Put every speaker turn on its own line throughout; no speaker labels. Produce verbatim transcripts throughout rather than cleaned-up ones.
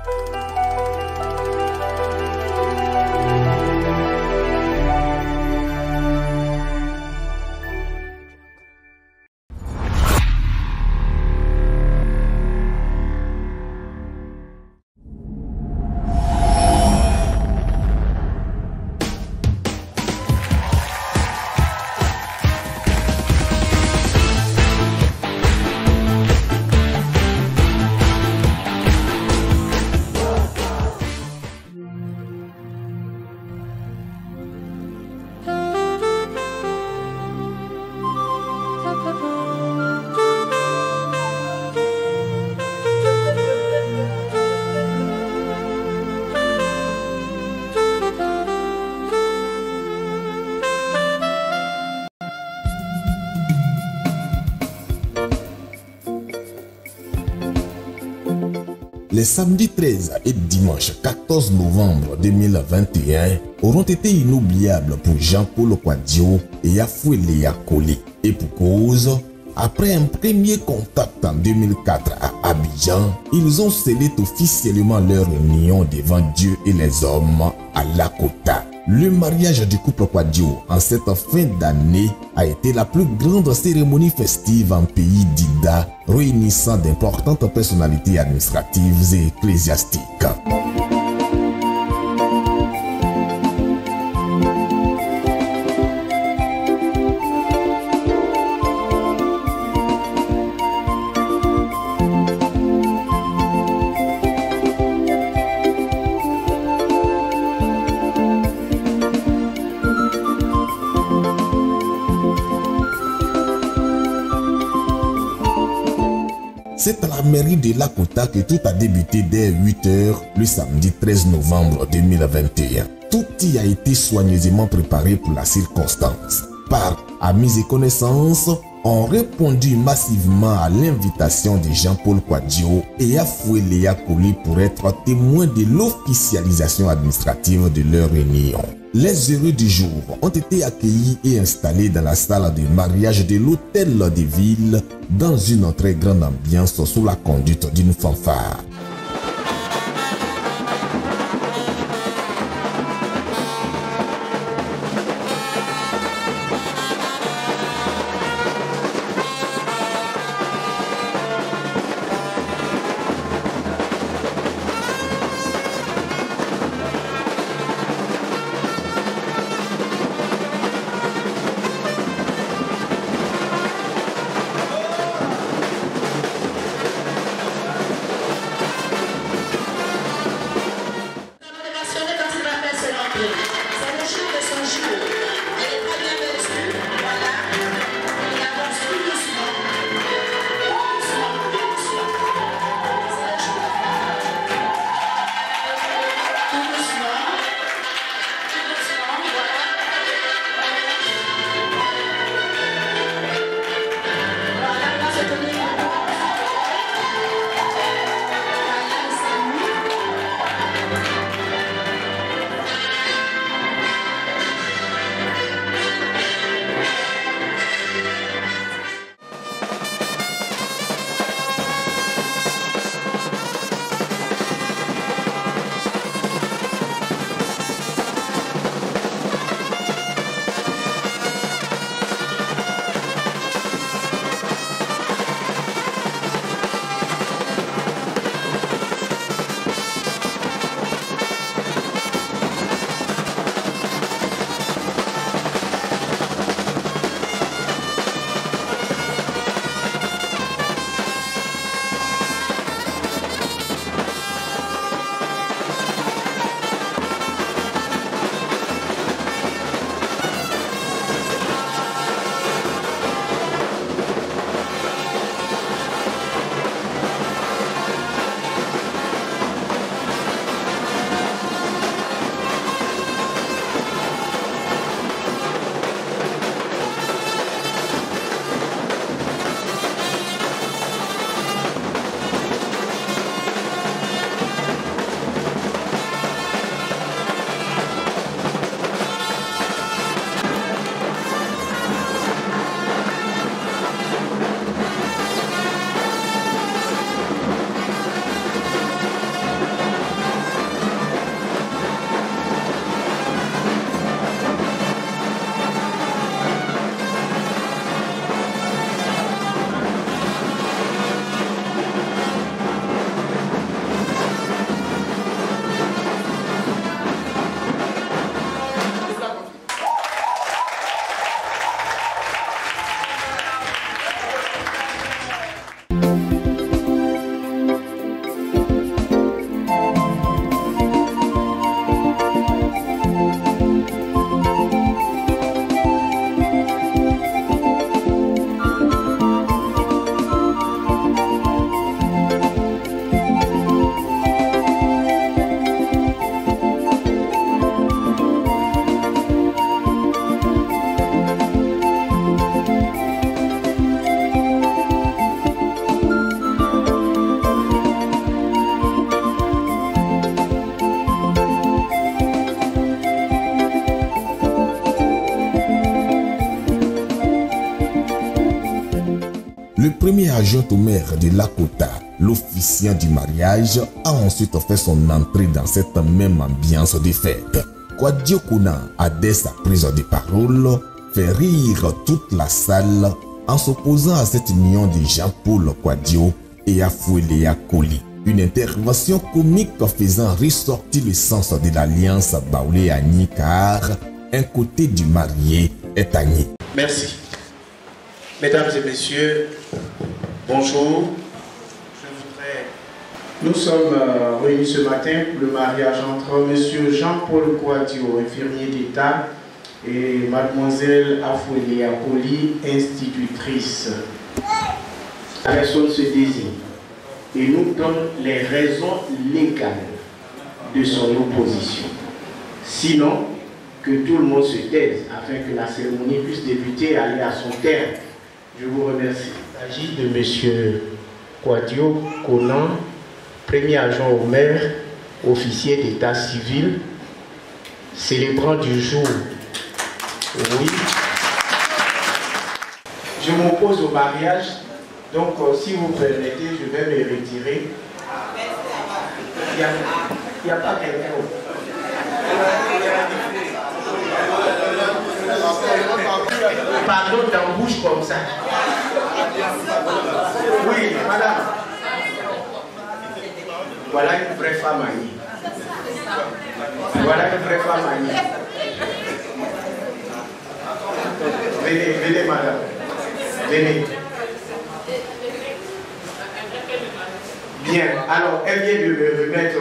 Les samedis treize et dimanche quatorze novembre deux mille vingt et un auront été inoubliables pour Jean-Paul Kouadio et Afouéléa Collé. Et pour cause, après un premier contact en deux mille quatre à Abidjan, ils ont scellé officiellement leur union devant Dieu et les hommes à Lakota. Le mariage du couple Kouadio en cette fin d'année a été la plus grande cérémonie festive en pays d'Ida, réunissant d'importantes personnalités administratives et ecclésiastiques. C'est à la mairie de Lakota que tout a débuté dès huit heures le samedi treize novembre deux mille vingt et un. Tout y a été soigneusement préparé pour la circonstance. Par amis et connaissances ont répondu massivement à l'invitation de Jean-Paul Kouadio et Afouéléa Collé pour être témoins de l'officialisation administrative de leur réunion. Les heureux du jour ont été accueillis et installés dans la salle de mariage de l'hôtel de ville dans une très grande ambiance sous la conduite d'une fanfare. Le premier adjoint au maire de Lakota, l'officiant du mariage, a ensuite fait son entrée dans cette même ambiance de fête. Kwadio Kona a dès sa prise de parole fait rire toute la salle en s'opposant à cette union de Jean-Paul Kwadio et Afuelea Koli. Une intervention comique faisant ressortir le sens de l'alliance Baoulé-Agni car un côté du marié est Agni.
Merci. Mesdames et messieurs, bonjour. Nous sommes euh, réunis ce matin pour le mariage entre M. Jean-Paul Kwadio, infirmier d'État, et Mademoiselle Afuelea Koli, institutrice. La personne se désigne et nous donne les raisons légales de son opposition. Sinon, que tout le monde se taise afin que la cérémonie puisse débuter et aller à son terme. Je vous remercie. Il s'agit de M. Kwadio Kona, premier adjoint au maire, officier d'état civil, célébrant du jour. Oui. Je m'oppose au mariage, donc euh, si vous permettez, je vais me retirer. Il n'y a, il a pas quelqu'un. Pardon, dans bouche comme ça. Oui, madame. Voilà une vraie femme Agni. Voilà une vraie femme Agni. Venez, venez madame. Venez. Bien, alors elle vient de me remettre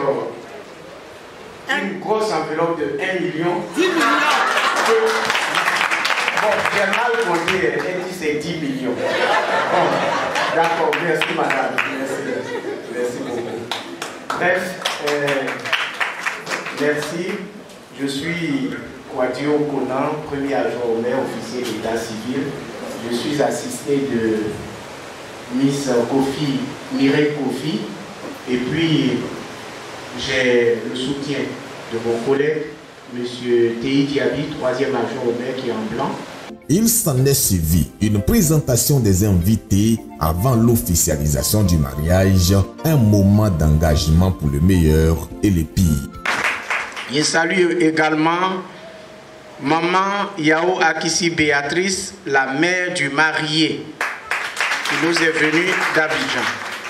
une grosse enveloppe de un million. dix millions. Bon, j'ai mal compté, elle dit c'est dix millions. Bon, d'accord, merci madame. Merci, merci beaucoup. Bref, euh, merci. Je suis Kwadio Kona, premier adjoint au maire, officier d'état civil. Je suis assisté de Miss Kofi, Mireille Kofi. Et puis, j'ai le soutien de mon collègue, M. Tei Diaby, troisième adjoint au maire qui est en blanc.
Il s'en est suivi une présentation des invités avant l'officialisation du mariage, un moment d'engagement pour le meilleur et le pire.
Je salue également Maman Yao Akissi Béatrice, la mère du marié, qui nous est venue d'Abidjan.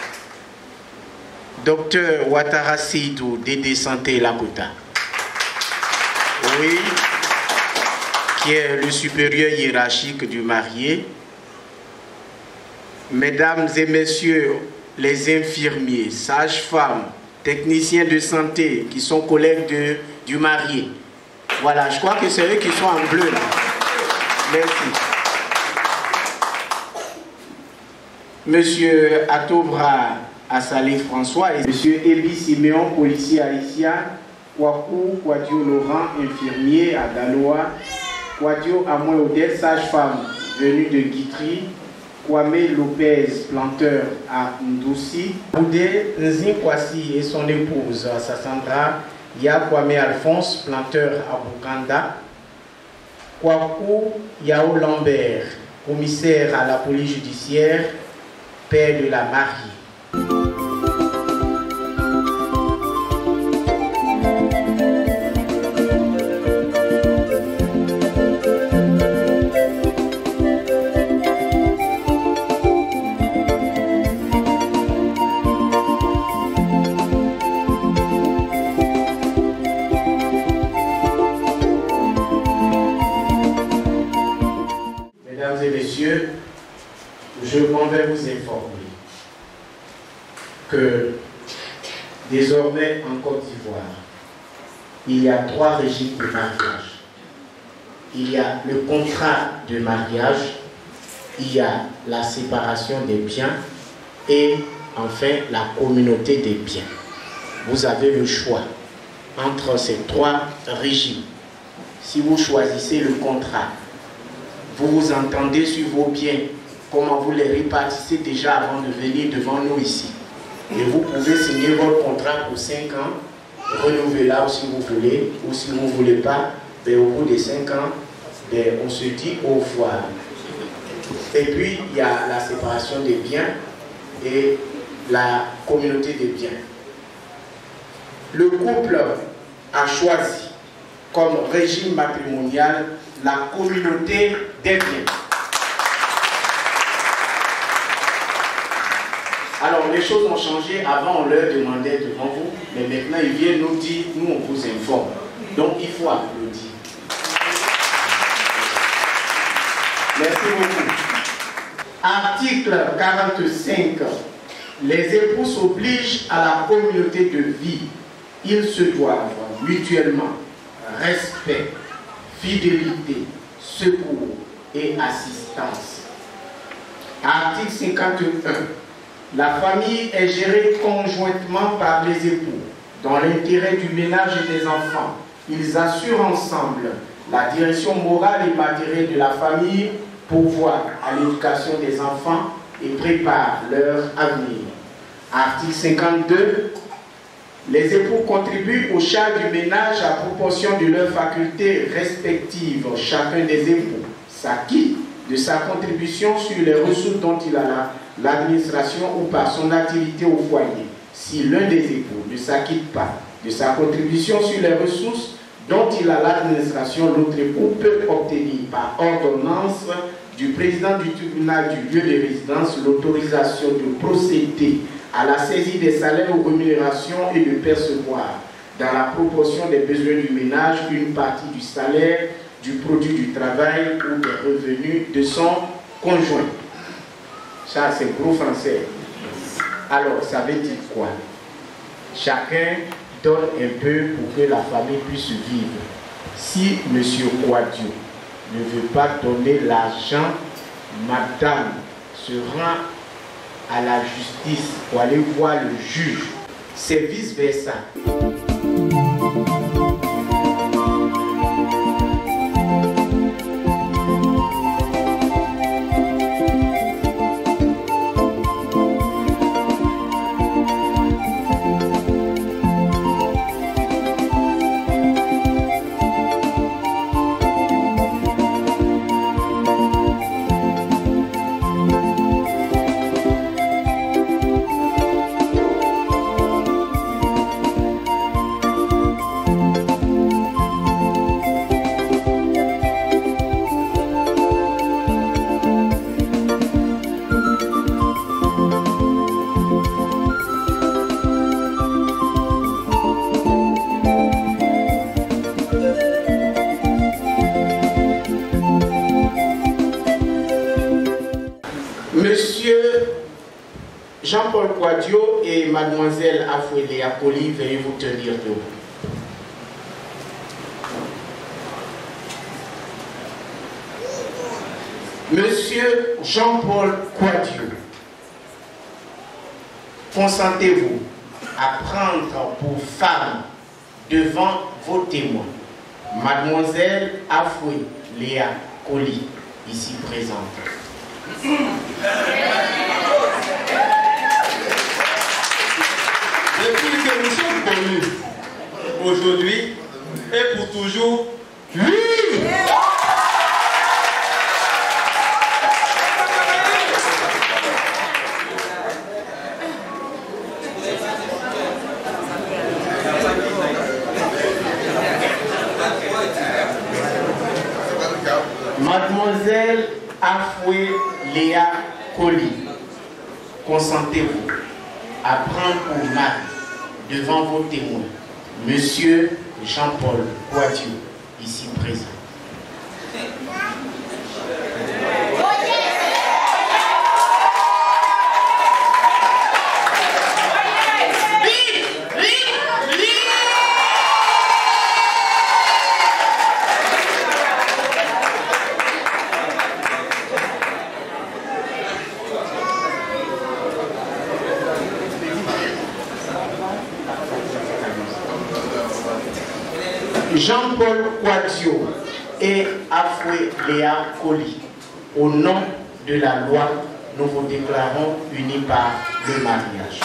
Docteur Ouattara Seydou, D D Santé Lakota. Oui, qui est le supérieur hiérarchique du marié. Mesdames et messieurs les infirmiers, sages-femmes, techniciens de santé qui sont collègues de, du marié. Voilà, je crois que c'est eux qui sont en bleu là. Merci. Monsieur Atobra Assalé François et Monsieur Ebi Siméon, policier haïtien, Kwaku Kwadio Laurent, infirmier à Daloa, Kwadio Amoy Odette, sage-femme venue de Guitry, Kwame Lopez, planteur à Ndoussi, Boudé Nzin Kwasi et son épouse Sassandra, Ya Kwame Alphonse, planteur à Bukanda, Kwaku Yao Lambert, commissaire à la police judiciaire, père de la mariée. Mesdames et messieurs, je m'en vais vous informer que désormais en Côte d'Ivoire, il y a trois régimes de mariage. Il y a le contrat de mariage, il y a la séparation des biens et enfin la communauté des biens. Vous avez le choix entre ces trois régimes. Si vous choisissez le contrat, vous vous entendez sur vos biens, comment vous les répartissez déjà avant de venir devant nous ici. Et vous pouvez signer votre contrat pour cinq ans, renouvelable si vous voulez, ou si vous ne voulez pas, ben, au bout de cinq ans, ben, on se dit au revoir. Et puis, il y a la séparation des biens et la communauté des biens. Le couple a choisi comme régime matrimonial la communauté des biens. Alors, les choses ont changé. Avant, on leur demandait devant vous, mais maintenant, ils viennent nous dire, nous, on vous informe. Donc, il faut applaudir. Merci beaucoup. Article quarante-cinq. Les époux s'obligent à la communauté de vie. Ils se doivent mutuellement respect, fidélité, secours et assistance. Article cinquante-un. La famille est gérée conjointement par les époux dans l'intérêt du ménage et des enfants. Ils assurent ensemble la direction morale et matérielle de la famille, pourvoient à l'éducation des enfants et préparent leur avenir. Article cinquante-deux. Les époux contribuent aux charges du ménage à proportion de leurs facultés respectives. Chacun des époux s'acquitte de sa contribution sur les ressources dont il a l'administration ou par son activité au foyer. Si l'un des époux ne s'acquitte pas de sa contribution sur les ressources dont il a l'administration, l'autre époux peut obtenir par ordonnance du président du tribunal du lieu de résidence l'autorisation de procéder à la saisie des salaires ou rémunérations et de percevoir, dans la proportion des besoins du ménage, une partie du salaire, du produit du travail ou des revenus de son conjoint. Ça, c'est gros français. Alors, ça veut dire quoi? Chacun donne un peu pour que la famille puisse vivre. Si M. Kouadio ne veut pas donner l'argent, madame se rend à la justice pour aller voir le juge. C'est vice-versa. Jean-Paul Kouadio et mademoiselle Afouélé Apoli, veuillez vous tenir debout. Monsieur Jean-Paul Kouadio, consentez-vous à prendre pour femme devant vos témoins mademoiselle Afouélé Apoli, ici présente.
Depuis que nous sommes connus, aujourd'hui et pour toujours, oui!
Mademoiselle Afoué Léa Koli, consentez-vous à prendre pour mari devant vos témoins Monsieur Jean-Paul Kouadio, ici présent. Jean-Paul Kouadio et Afoué Léa Koli, au nom de la loi, nous vous déclarons unis par le mariage.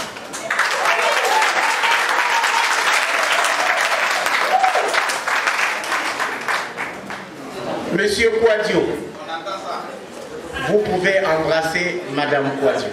Monsieur Kouadio, vous pouvez embrasser Madame Quadio.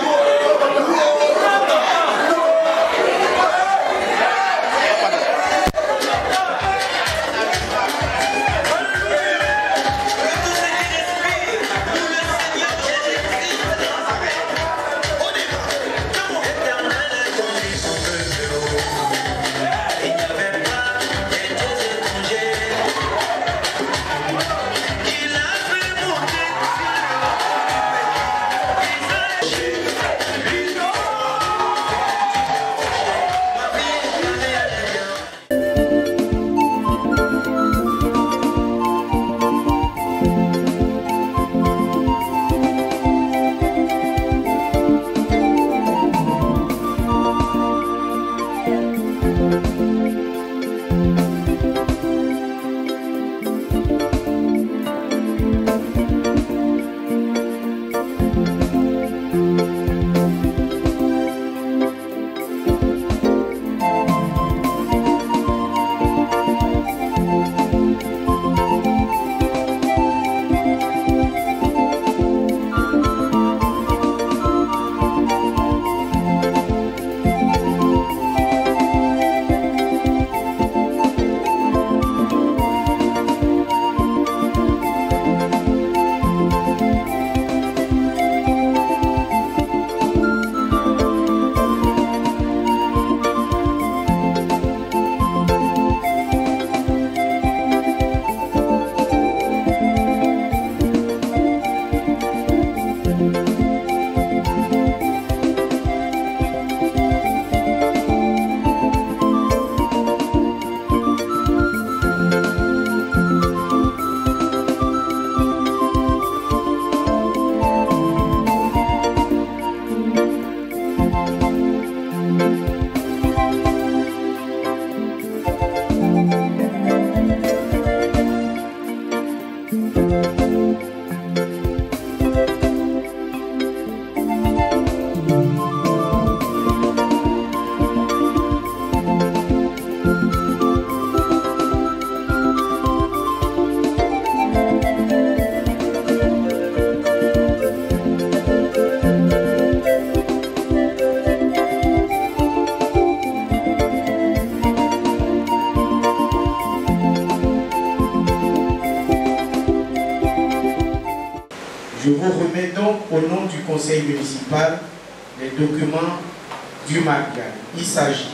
Je vous remets donc au nom du conseil municipal les documents du mariage. Il s'agit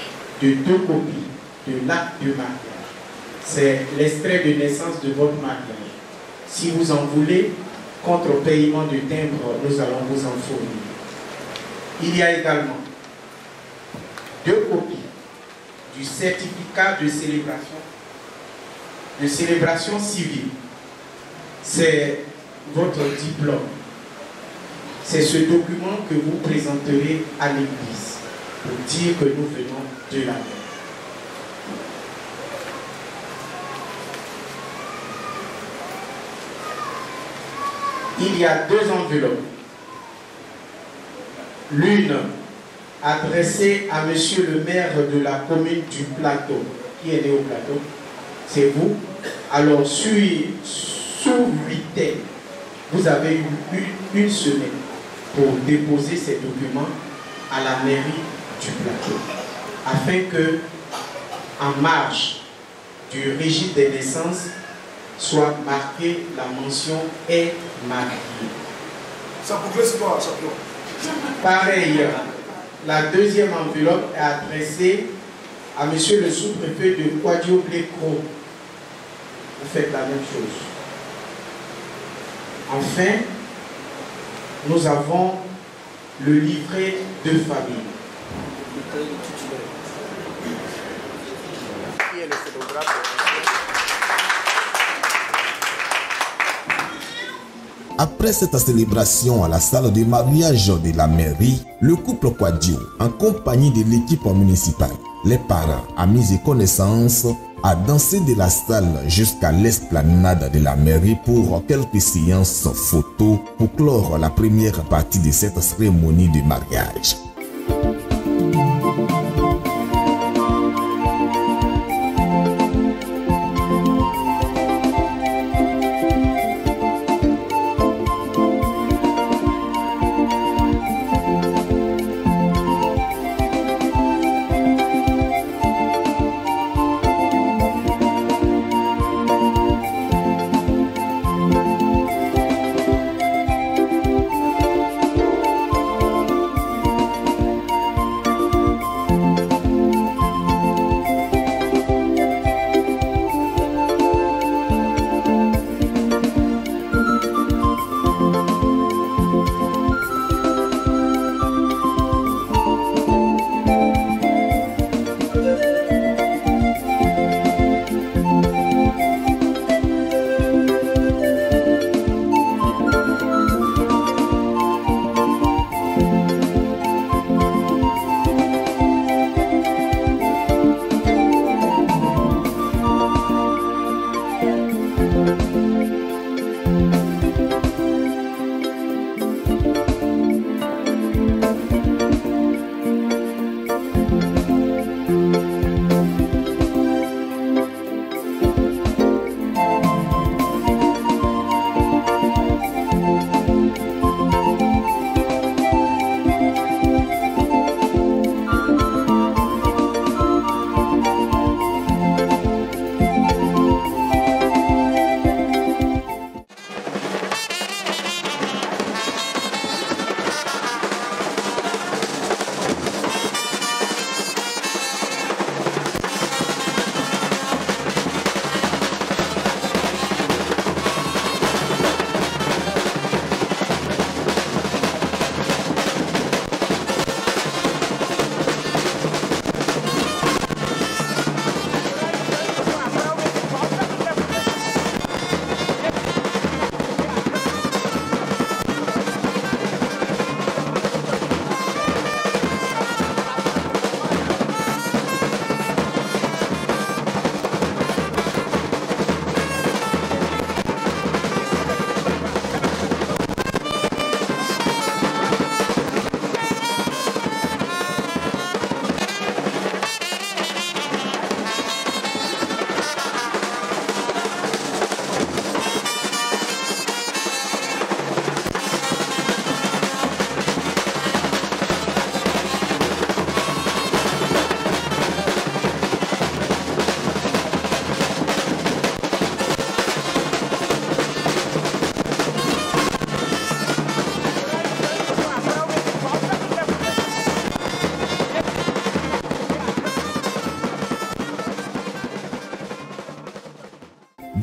de deux copies de l'acte de mariage. C'est l'extrait de naissance de votre mariage. Si vous en voulez, contre paiement de timbre, nous allons vous en fournir. Il y a également deux copies du certificat de célébration, de célébration civile. C'est votre diplôme. C'est ce document que vous présenterez à l'église pour dire que nous venons de la mer. Il y a deux enveloppes. L'une adressée à monsieur le maire de la commune du Plateau. Qui est né au Plateau? C'est vous. Alors, sous huit ans, vous avez eu une, une semaine pour déposer ces documents à la mairie du Plateau, afin que, en marge du registre des naissances, soit marquée la mention est marié.
Ça progresse pas, champion.
Pareil, la deuxième enveloppe est adressée à monsieur le sous-préfet de Quadio-Blécro. Vous faites la même chose. Enfin, nous avons le livret de famille. Qui est le photographe?
Après cette célébration à la salle de mariage de la mairie, le couple Quadio, en compagnie de l'équipe municipale, les parents, amis et connaissances, a dansé de la salle jusqu'à l'esplanade de la mairie pour quelques séances photos pour clore la première partie de cette cérémonie de mariage.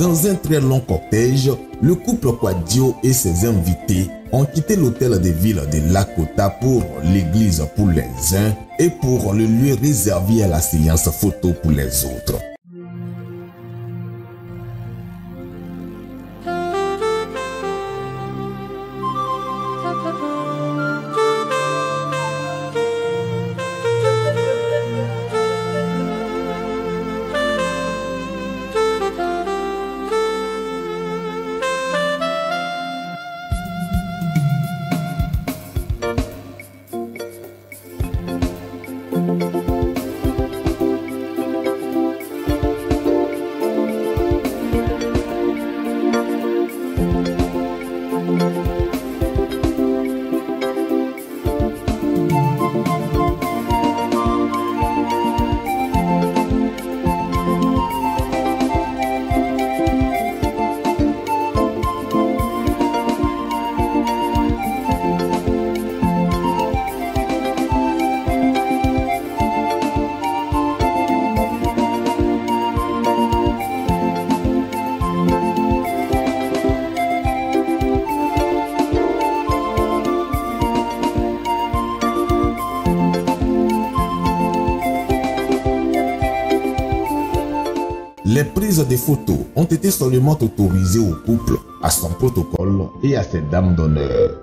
Dans un très long cortège, le couple Kouadio et ses invités ont quitté l'hôtel de ville de Lakota pour l'église pour les uns et pour le lieu réservé à la séance photo pour les autres. Les prises de photos ont été seulement autorisées au couple, à son protocole et à ses dames d'honneur.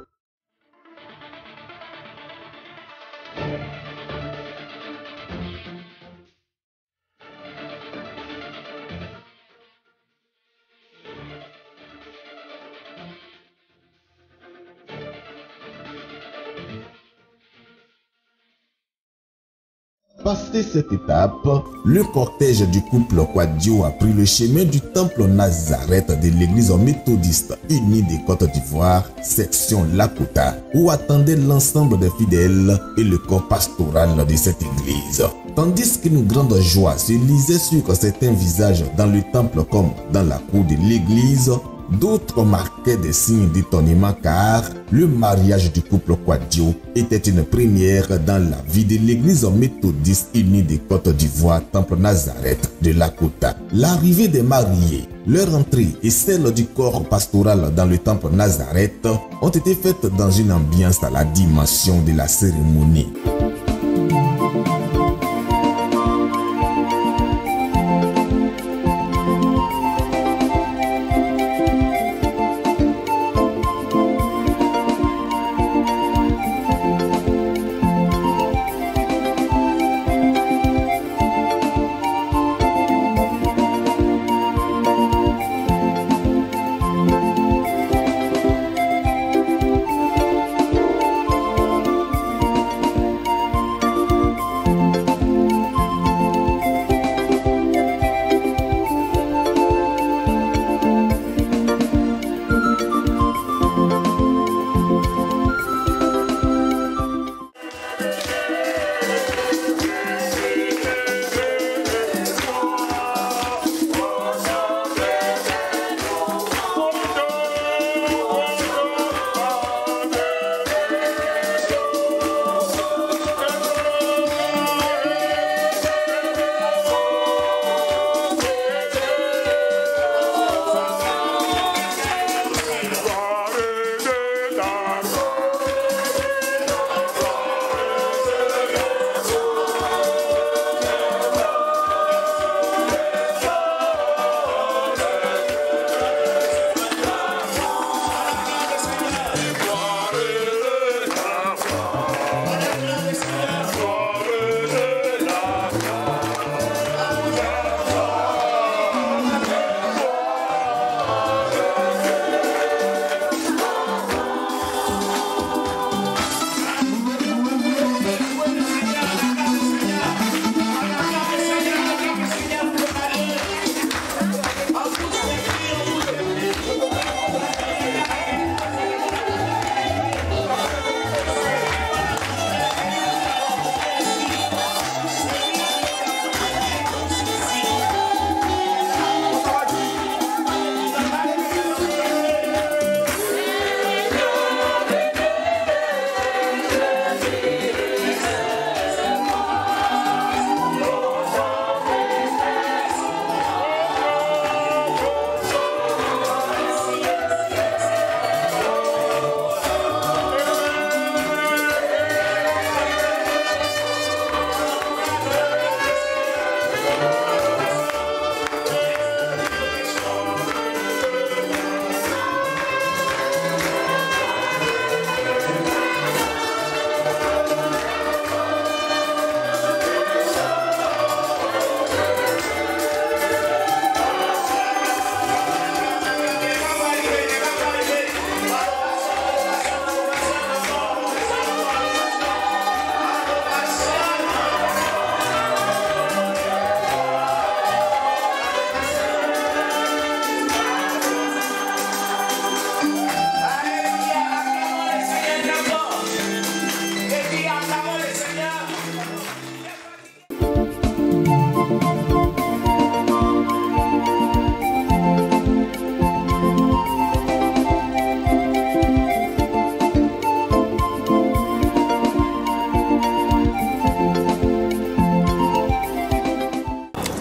Passé cette étape, le cortège du couple Kouadio a pris le chemin du temple Nazareth de l'église méthodiste unie des Côtes d'Ivoire, section Lakota, où attendaient l'ensemble des fidèles et le corps pastoral de cette église. Tandis qu'une grande joie se lisait sur certains visages dans le temple comme dans la cour de l'église, d'autres marquaient des signes d'étonnement car le mariage du couple Kouadio était une première dans la vie de l'église méthodiste unie des Côtes d'Ivoire, temple Nazareth de Lakota. L'arrivée des mariés, leur entrée et celle du corps pastoral dans le temple Nazareth ont été faites dans une ambiance à la dimension de la cérémonie.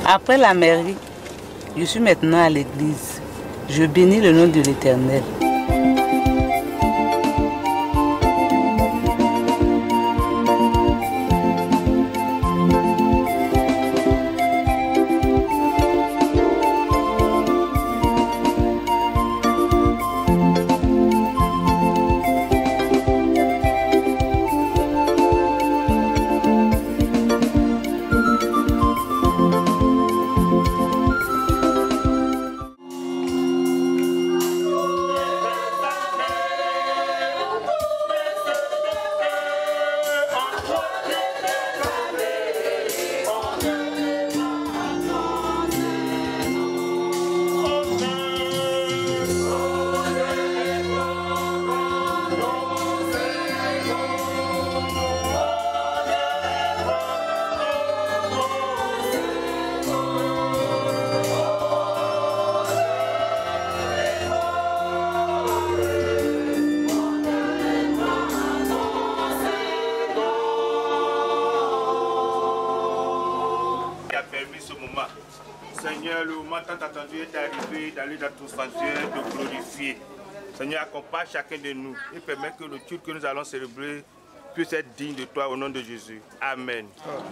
Après la mairie, je suis maintenant à l'église. Je bénis le nom de l'Éternel.
Seigneur, le moment tant attendu est arrivé d'aller dans ton sanctuaire, de glorifier. Seigneur, accompagne chacun de nous et permet que le culte que nous allons célébrer puisse être digne de toi au nom de Jésus. Amen.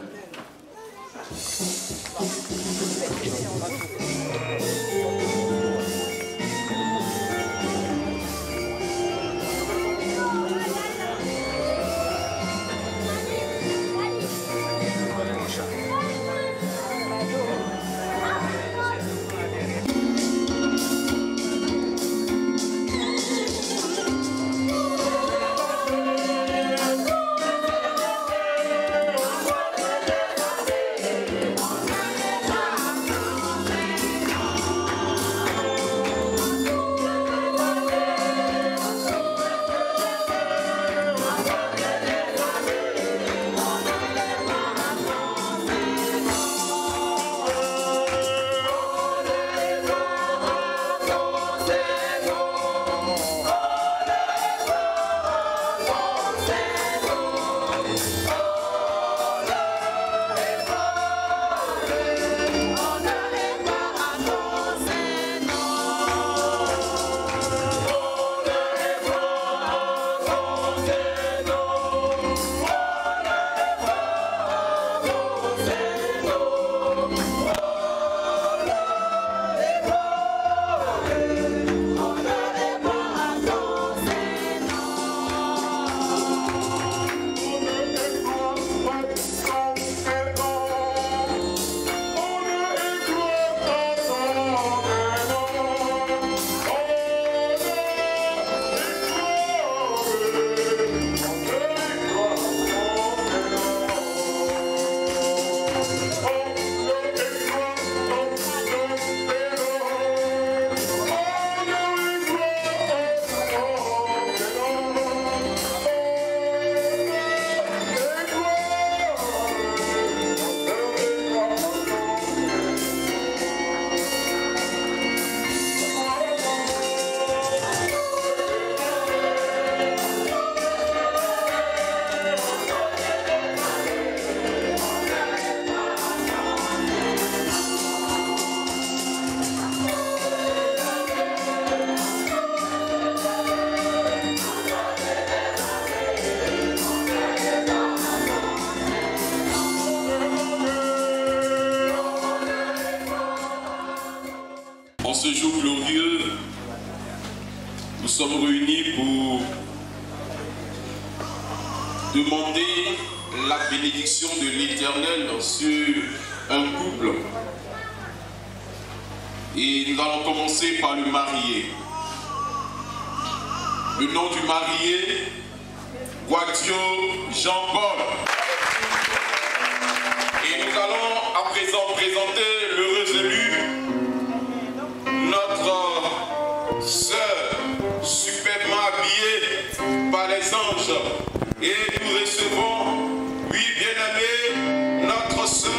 En ce jour glorieux, nous sommes réunis pour demander la bénédiction de l'Éternel sur un couple. Et nous allons commencer par le marié. Le nom du marié, Guadio Jean-Paul. Et nous allons à présent présenter l'heureux élu, notre sœur superbement habillée par les anges. Et nous recevons, oui, bien-aimé, notre sœur.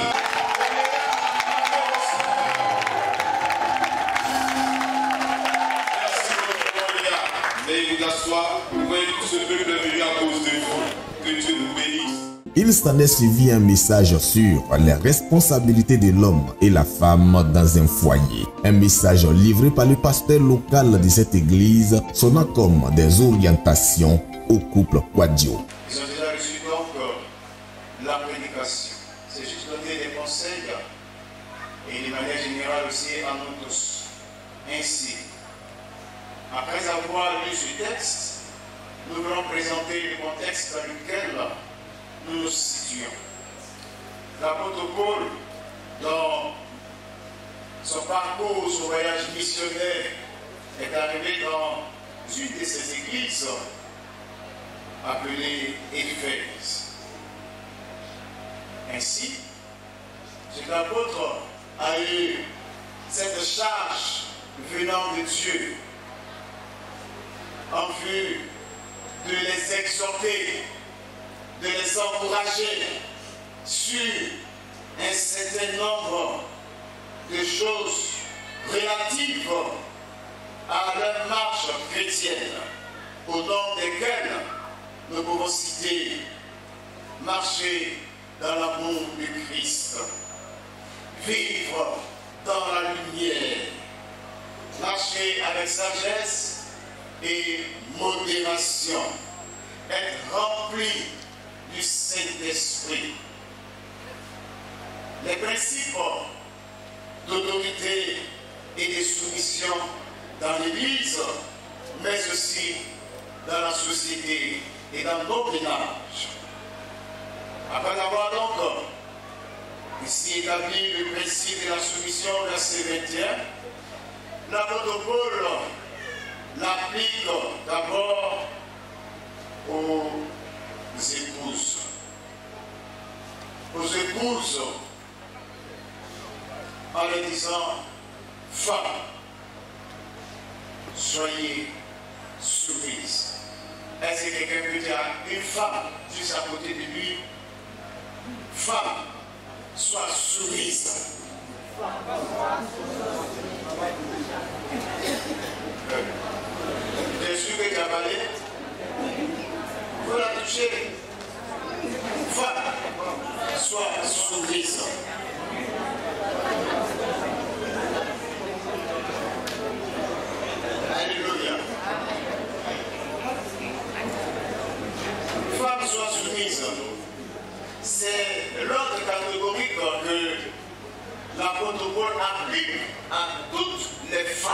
Merci beaucoup, Maria. Veuillez vous asseoir. Vous voyez tout ce peuple venu à cause de vous. Que Dieu nous bénisse.
Il s'en est suivi un message sur les responsabilités de l'homme et la femme dans un foyer. Un message livré par le pasteur local de cette église, sonnant comme des orientations au couple Quadio.
Ils ont déjà reçu donc la prédication. C'est juste donner des conseils et de manière générale aussi à nous tous. Ainsi, après avoir lu ce texte, nous allons présenter le contexte dans lequel nous nous situons. L'apôtre Paul, dans son parcours, son voyage missionnaire, est arrivé dans une de ces églises appelée Éphèse. Ainsi, cet apôtre a eu cette charge venant de Dieu en vue de les exhorter, de les encourager sur un certain nombre de choses relatives à leur marche chrétienne, au nom desquelles nous pouvons citer marcher dans l'amour du Christ, vivre dans la lumière, marcher avec sagesse et modération, être rempli du Saint-Esprit. Les principes d'autorité et de soumission dans l'Église, mais aussi dans la société et dans nos ménages. Après avoir donc ici établi le principe de la soumission, verset vingt et un, l'apôtre Paul l'applique d'abord aux épouses. Aux épouses, en leur disant, femmes, soyez soumises. Est-ce que quelqu'un peut dire à une femme juste à côté de lui, femme, sois soumise? Bien sûr que tu as parlé. Vous la toucher. Femme, sois soumise. Alléluia. Femme, sois soumise. C'est l'ordre catégorique que l'apôtre Paul applique à toutes les femmes,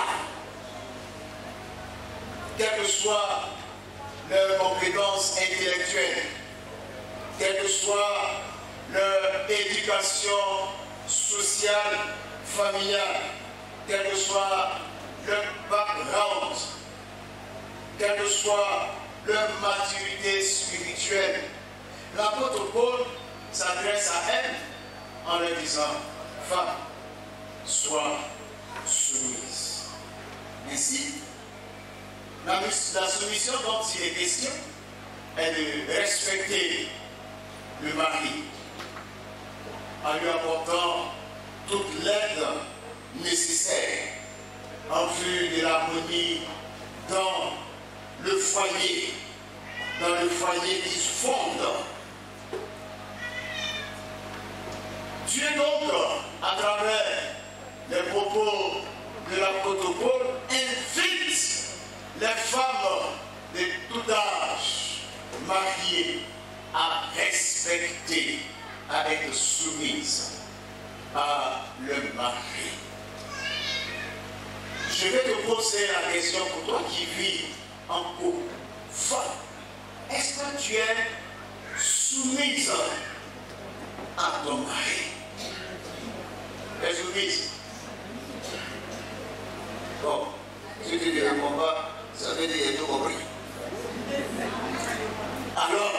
quelle que soit leur compétence intellectuelle, quelle que soit leur éducation sociale, familiale, quel que soit leur background, quelle que soit leur maturité spirituelle. L'apôtre Paul s'adresse à elle en leur disant, femme, sois soumise. Ainsi, la, la soumission dont il est question est de respecter le mari en lui apportant toute l'aide nécessaire en vue de l'harmonie dans le foyer, dans le foyer qui se fonde. Dieu donc, à travers les propos de l'apôtre Paul, invite les femmes de tout âge mariées à respecter, à être soumises à leur mari. Je vais te poser la question pour toi qui vis en couple. Femme, est-ce que tu es soumise à ton mari? Tu es soumise? Bon, si tu ne réponds pas, ça veut dire que tu as tout compris. Alors,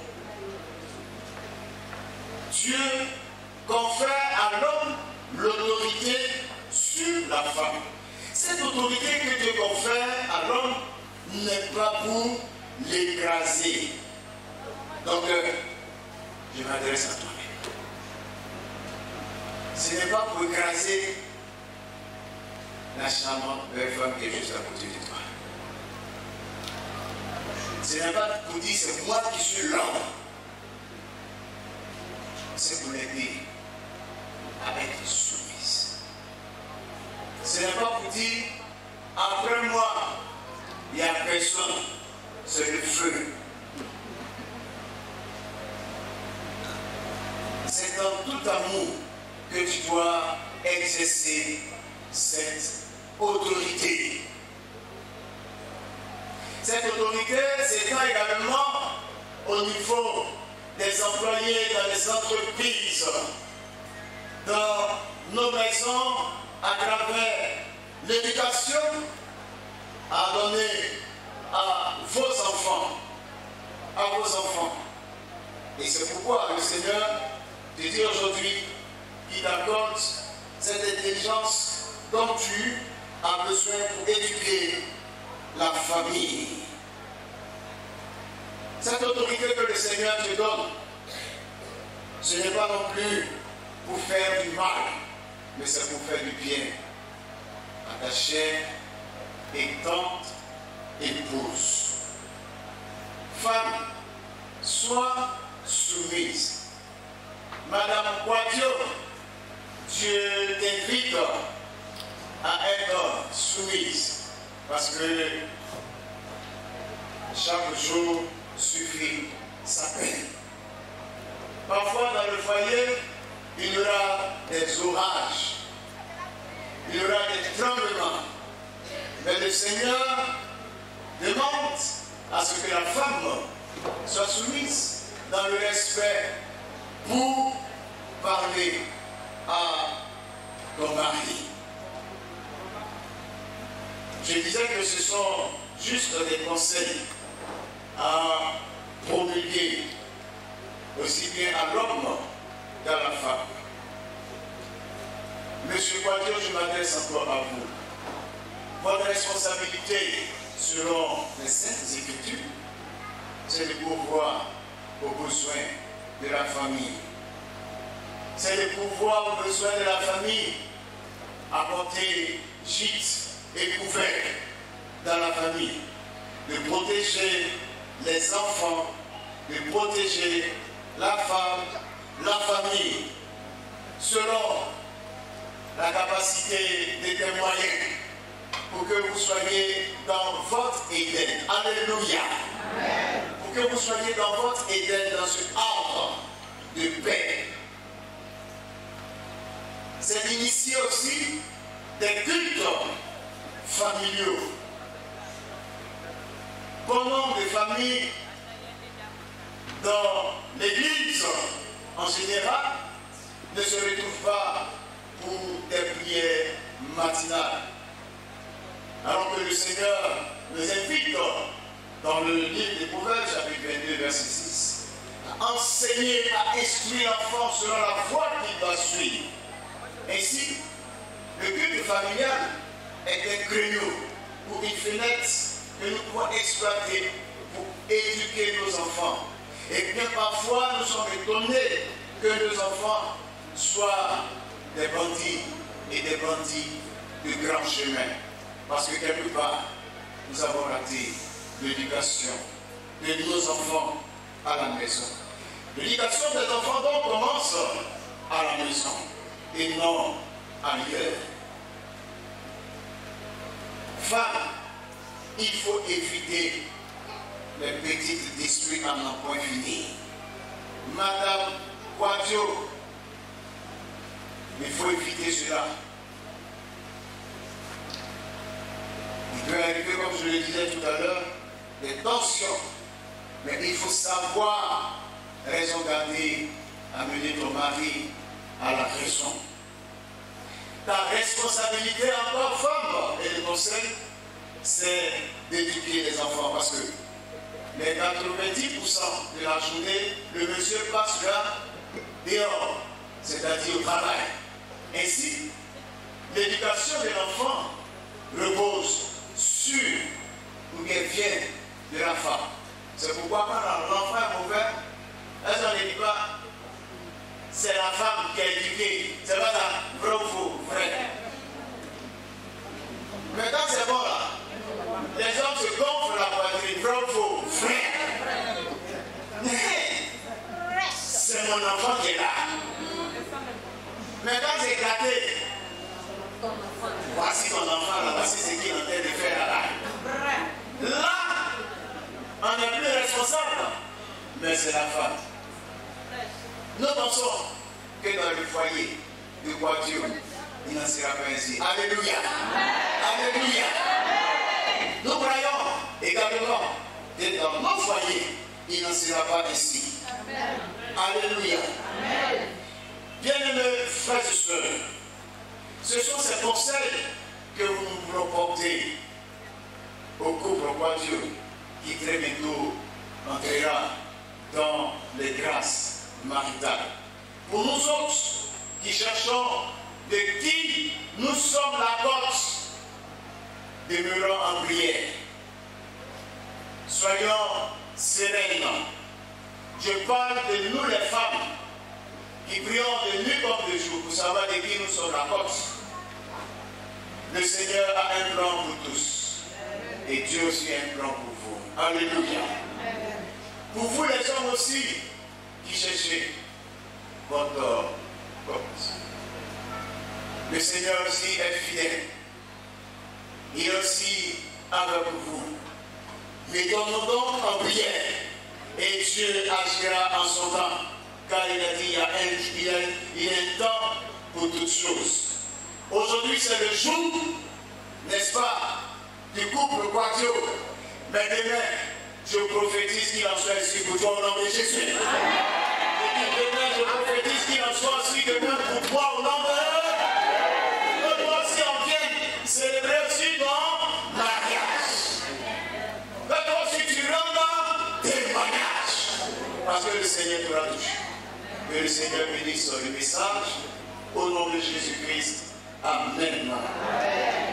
Dieu confère à l'homme l'autorité sur la femme. Cette autorité que Dieu confère à l'homme n'est pas pour l'écraser. Donc, euh, je m'adresse à toi. Ce n'est pas pour écraser la charmante belle femme qui est juste à côté de toi. Ce n'est pas pour dire c'est moi qui suis l'homme. c'est pour l'aider à être soumise. Ce n'est pas pour dire, après moi, il n'y a personne, c'est le feu. C'est dans tout amour que tu dois exercer cette autorité. Cette autorité s'étend également au niveau des employés dans les entreprises, dans nos maisons, à travers l'éducation à donner à vos enfants, à vos enfants. Et c'est pourquoi le Seigneur te dit aujourd'hui qu'il t'accorde cette intelligence dont tu as besoin pour éduquer la famille. Cette autorité que le Seigneur te donne, ce n'est pas non plus pour faire du mal, mais c'est pour faire du bien à ta chère et tante épouse. Femme, sois soumise. Madame Quadio, Dieu t'invite à être soumise parce que chaque jour suffit sa peine. Parfois dans le foyer, il y aura des orages, il y aura des tremblements. Mais le Seigneur demande à ce que la femme soit soumise dans le respect pour parler à ton mari. Je disais que ce sont juste des conseils à promulguer aussi bien à l'homme qu'à la femme. Monsieur Quadio, je m'adresse encore à vous. Votre responsabilité, selon les Saintes Écritures, c'est de pourvoir aux besoins de la famille. C'est de pourvoir aux besoins de la famille, apporter gîte et couvert dans la famille, de protéger les enfants, de protéger la femme, la famille, selon la capacité de tes moyens, pour que vous soyez dans votre Éden. Alléluia. Amen. Pour que vous soyez dans votre Éden, dans ce arbre de paix. C'est d'initier aussi des cultes familiaux. Comment des familles dans l'Église en général ne se retrouvent pas pour des prières matinales. Alors que le Seigneur nous invite dans le livre des Proverbes, chapitre vingt-deux, verset six, à enseigner, à instruire l'enfant selon la voie qu'il doit suivre. Ainsi, le culte familial est un créneau ou une fenêtre que nous pouvons exploiter pour éduquer nos enfants. Et bien parfois, nous sommes étonnés que nos enfants soient des bandits et des bandits de grand chemin. Parce que quelque part, nous avons raté l'éducation de nos enfants à la maison. L'éducation des enfants donc commence à la maison et non ailleurs. Femme, il faut éviter les petites disputes à n'en point finir. Madame Quadio, il faut éviter cela. Il peut arriver, comme je le disais tout à l'heure, des tensions. Mais il faut savoir raison garder, amener ton mari à la raison. Ta responsabilité encore, femme, et le conseil, c'est d'éduquer les enfants. Parce que les quatre-vingt-dix pour cent de la journée, le monsieur passe là, dehors, c'est-à-dire au travail. Ainsi, l'éducation de l'enfant repose sur ou bien vient de la femme. C'est pourquoi quand l'enfant est mauvais, elle n'en dit pas, c'est la femme qui a éduqué. C'est pas ça, vrai ou faux, vrai. Mais quand c'est bon là, les hommes se gonflent la poitrine, vrai ou faux, vrai. Mais c'est mon enfant qui est là. c'est la femme. Nous pensons que dans le foyer de Quatio, il n'en sera pas ainsi. Alléluia. Alléluia. Nous croyons également que dans nos foyers, il n'en sera pas ainsi. Alléluia. Bien-aimés frères et sœurs, ce sont ces conseils que nous voulons porter au couple Quatio qui très bientôt entrera dans les grâces maritales. Pour nous autres qui cherchons de qui nous sommes la côte, demeurons en prière. Soyons sereines. Je parle de nous les femmes qui prions de nuit comme de jour pour savoir de qui nous sommes la côte. Le Seigneur a un plan pour tous. Et Dieu aussi a un plan pour vous. Alléluia. Pour vous les hommes aussi qui cherchez votre côte. Le Seigneur aussi est fidèle. Il est aussi avec vous. Mettons-nous donc en prière. Et Dieu agira en son temps. Car il a dit il y a un, il y a, il y a un temps pour toutes choses. Aujourd'hui, c'est le jour, n'est-ce pas, du couple Quatio. Mais demain, je prophétise qu'il en soit ainsi pour toi au nom de Jésus. Et demain, je prophétise qu'il en soit ainsi demain pour toi au nom de que toi aussi on vienne célébrer aussi ton mariage. Que toi aussi tu rentres dans tes mariages. Parce que le Seigneur te l'a touché. Que le Seigneur bénisse le message. Au nom de Jésus-Christ. Amen. Amen.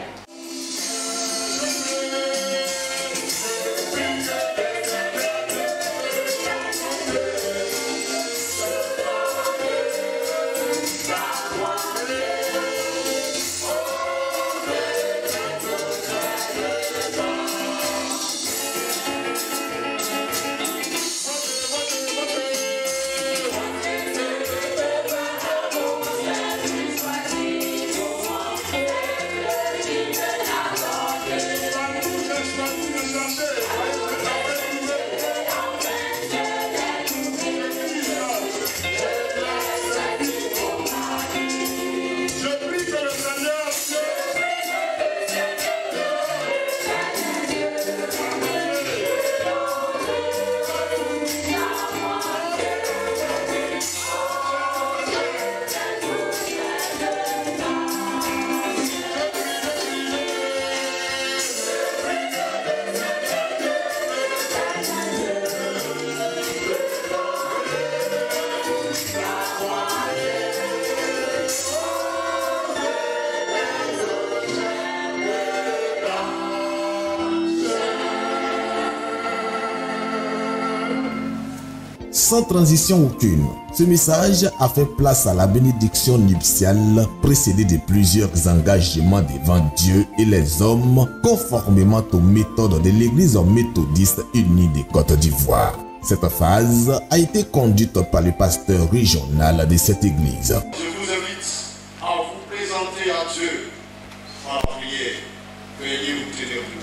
Sans transition aucune, ce message a fait place à la bénédiction nuptiale précédée de plusieurs engagements devant Dieu et les hommes conformément aux méthodes de l'Église méthodiste unie de Côte d'Ivoire. Cette phase a été conduite par le pasteur régional de cette église.
Je vous invite à vous présenter à Dieu en la prière. Veuillez vous tenir debout.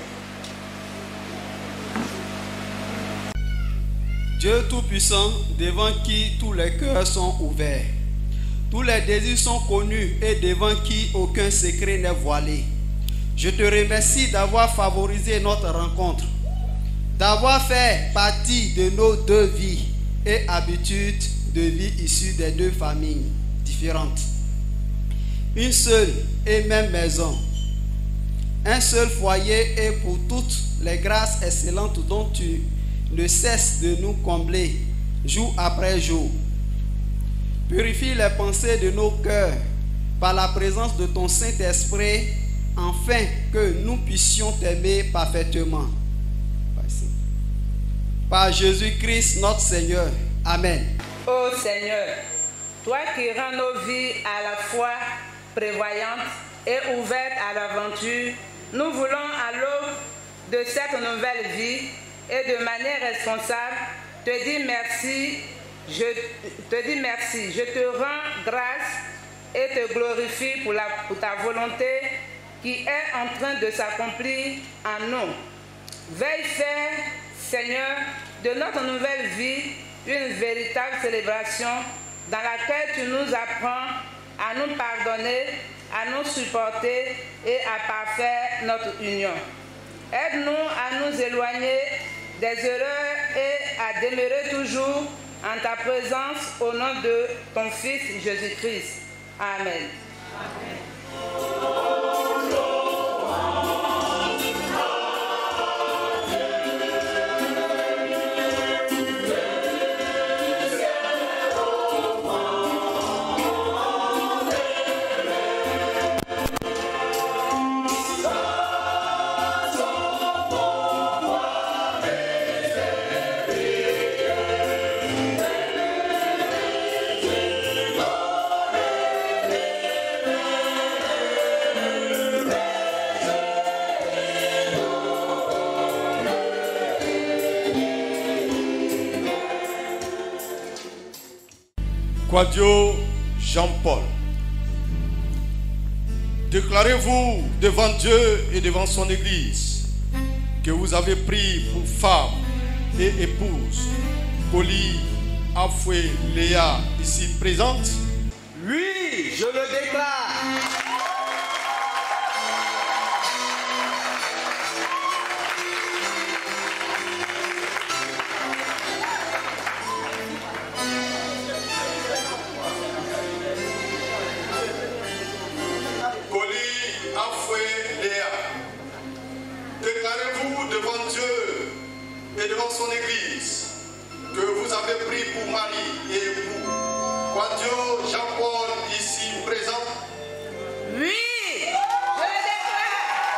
Dieu Tout-Puissant, devant qui tous les cœurs sont ouverts, tous les désirs sont connus et devant qui aucun secret n'est voilé. Je te remercie d'avoir favorisé notre rencontre, d'avoir fait partie de nos deux vies et habitudes de vie issues des deux familles différentes. Une seule et même maison, un seul foyer et pour toutes les grâces excellentes dont tu ne cesse de nous combler jour après jour. Purifie les pensées de nos cœurs par la présence de ton Saint-Esprit, afin que nous puissions t'aimer parfaitement. Par Jésus-Christ notre Seigneur. Amen.
Ô Seigneur, toi qui rends nos vies à la fois prévoyantes et ouvertes à l'aventure, nous voulons à l'aube de cette nouvelle vie et de manière responsable te dire merci, je te dis merci, je te rends grâce et te glorifie pour, la, pour ta volonté qui est en train de s'accomplir en nous. Veille faire, Seigneur, de notre nouvelle vie une véritable célébration dans laquelle tu nous apprends à nous pardonner, à nous supporter et à parfaire notre union. Aide-nous à nous éloigner des erreurs et à demeurer toujours en ta présence au nom de ton Fils Jésus-Christ. Amen.
Quadio Jean-Paul, déclarez-vous devant Dieu et devant son Église que vous avez pris pour femme et épouse Poli Afoué Léa ici présente?
Oui, je le déclare.
Déclarez-vous devant Dieu et devant son Église que vous avez pris pour mari et époux Quadio Jean-Paul ici présent?
Oui, je le déclare.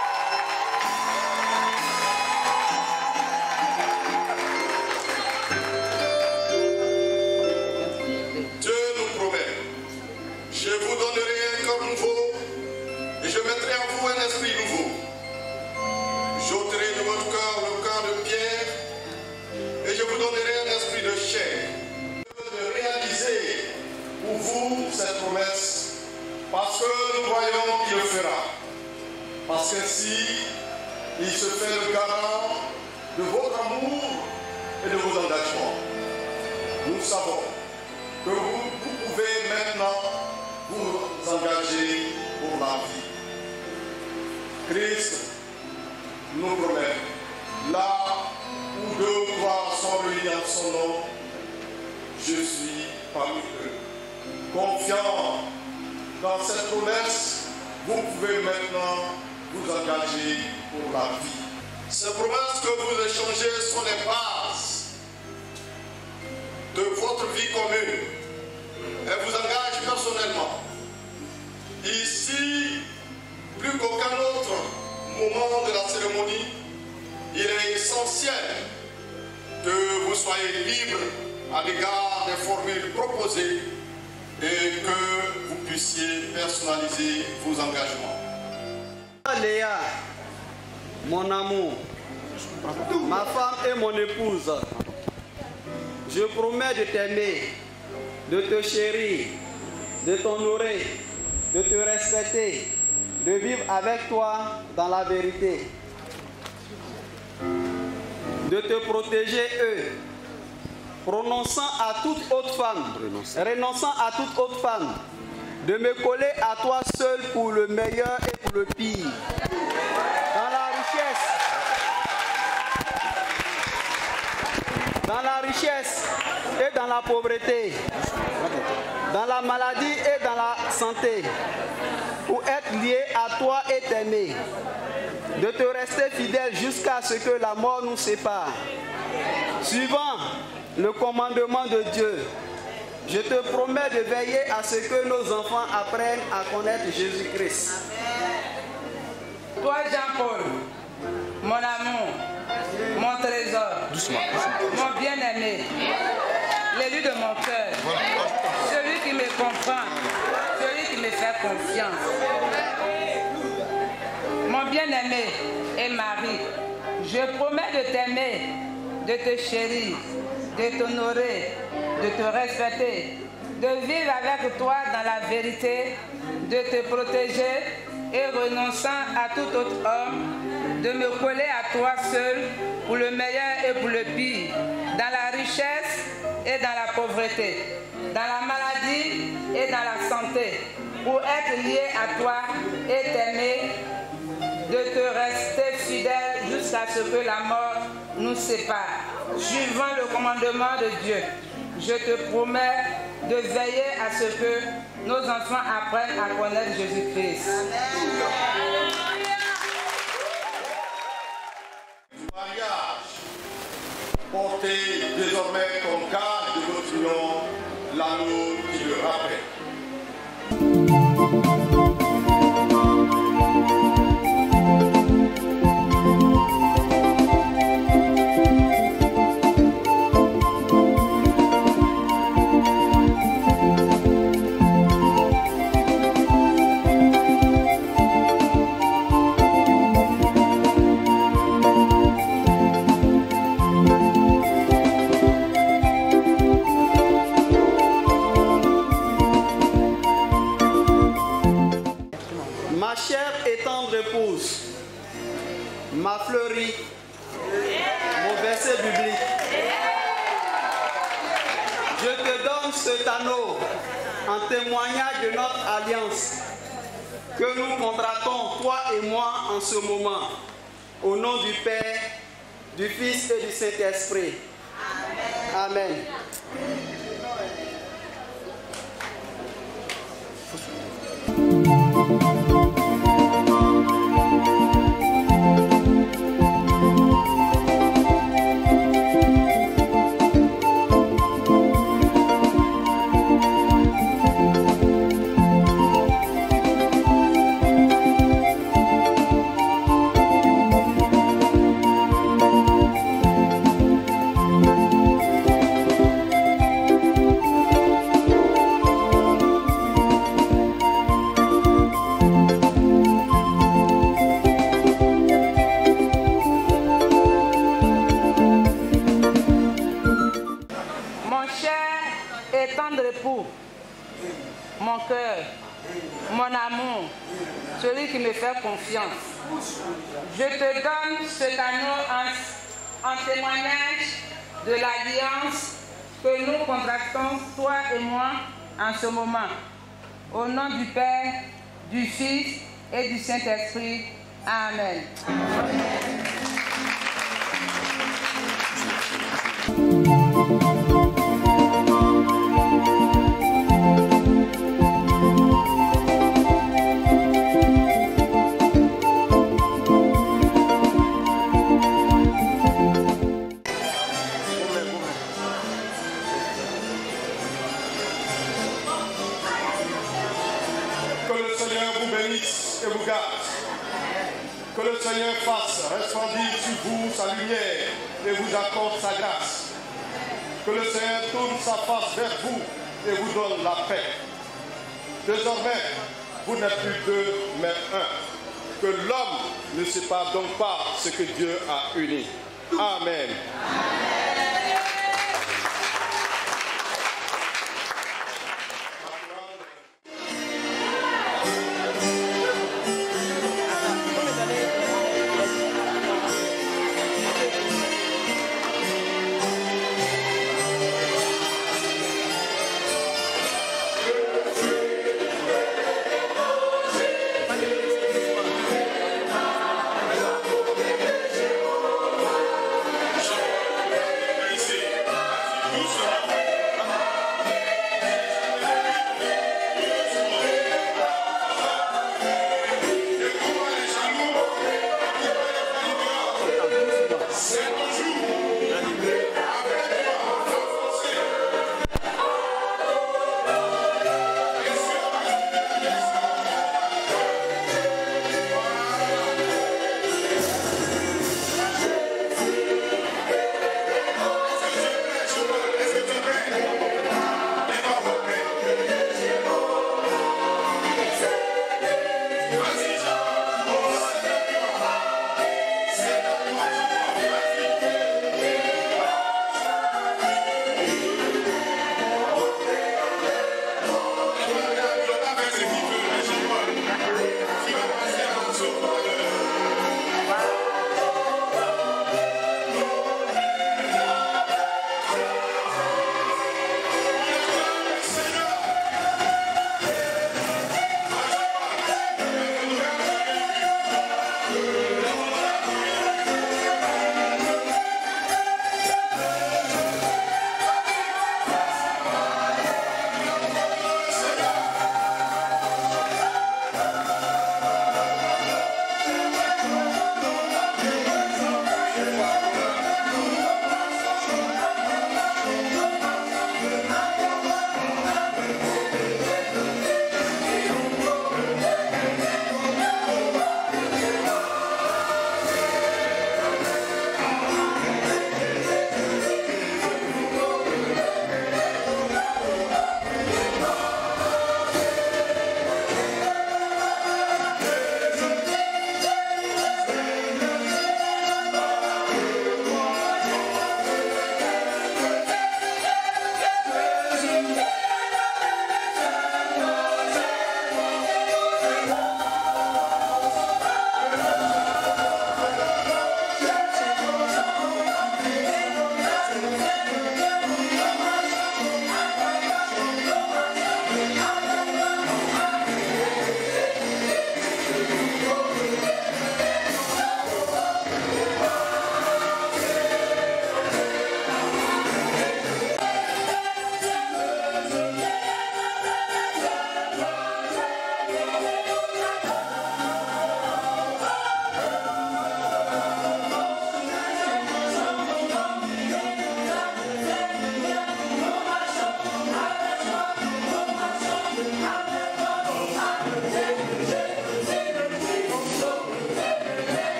Dieu nous promet: je vous donnerai un cœur nouveau et je mettrai en vous un esprit nouveau. J'ôterai de votre cœur le cœur de pierre et je vous donnerai un esprit de chair. De réaliser pour vous cette promesse parce que nous croyons qu'il le fera. Parce qu'ainsi, il se fait le garant de votre amour et de vos engagements. Nous savons que vous, vous pouvez maintenant vous engager pour la vie. Christ nous promet, là où deux ou trois sont réunis en son nom, je suis parmi eux. Confiant dans cette promesse, vous pouvez maintenant vous engager pour la vie. Ces promesses que vous échangez sont les bases de votre vie commune. Elles vous engagent personnellement. Ici, plus qu'aucun autre moment de la cérémonie, il est essentiel que vous soyez libre à l'égard des formules proposées et que vous puissiez personnaliser vos engagements.
Léa, mon amour, ma femme et mon épouse, je promets de t'aimer, de te chérir, de t'honorer, de te respecter, de vivre avec toi dans la vérité, de te protéger eux, renonçant à toute autre femme, renonçant à toute autre femme, de me coller à toi seul pour le meilleur et pour le pire, dans la richesse, dans la richesse et dans la pauvreté, dans la maladie et dans la santé, pour être lié à toi et t'aimer, de te rester fidèle jusqu'à ce que la mort nous sépare. Suivant le commandement de Dieu, je te promets de veiller à ce que nos enfants apprennent à connaître Jésus-Christ.
Toi, Jean-Paul, mon amour, mon trésor, doucement, doucement. Mon bien-aimé, l'élu de mon cœur, celui qui me comprend, celui qui me fait confiance. Mon bien-aimé et mari, je promets de t'aimer, de te chérir, de t'honorer, de te respecter, de vivre avec toi dans la vérité, de te protéger et renonçant à tout autre homme, de me coller à toi seul pour le meilleur et pour le pire, dans la richesse et dans la pauvreté, dans la maladie et dans la santé, pour être lié à toi et t'aimer, de te rester fidèle jusqu'à ce que la mort nous sépare. Suivant le commandement de Dieu, je te promets de veiller à ce que nos enfants apprennent à connaître Jésus-Christ.
Mariage, portez désormais comme gage de votre union l'amour qui le rappelle.
Ma chère et tendre épouse, ma fleurie, mon verset biblique. Je te donne cet anneau en témoignage de notre alliance que nous contractons, toi et moi, en ce moment. Au nom du Père, du Fils et du Saint-Esprit. Amen.
Mon cœur, mon amour, celui qui me fait confiance. Je te donne cet anneau en, en témoignage de l'alliance que nous contractons, toi et moi, en ce moment. Au nom du Père, du Fils et du Saint-Esprit. Amen.
Et vous garde. Que le Seigneur fasse resplendir sur vous sa lumière et vous accorde sa grâce. Que le Seigneur tourne sa face vers vous et vous donne la paix. Désormais, vous n'êtes plus deux, mais un. Que l'homme ne sépare donc pas ce que Dieu a uni. Amen.
Thank you.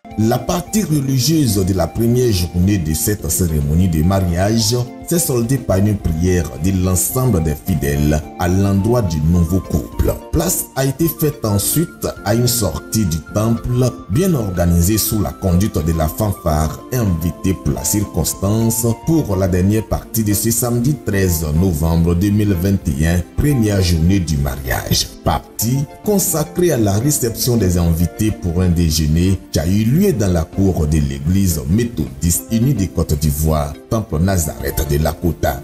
La partie religieuse de la première journée de cette cérémonie de mariage s'est soldée par une prière de l'ensemble des fidèles à l'endroit du nouveau couple. Place a été faite ensuite à une sortie du temple bien organisée sous la conduite de la fanfare invitée pour la circonstance pour la dernière partie de ce samedi treize novembre deux mille vingt et un, première journée du mariage. Partie consacrée à la réception des invités pour un déjeuner qui a eu lieu dans la cour de l'église méthodiste unie de Côte d'Ivoire, Temple Nazareth de Lakota.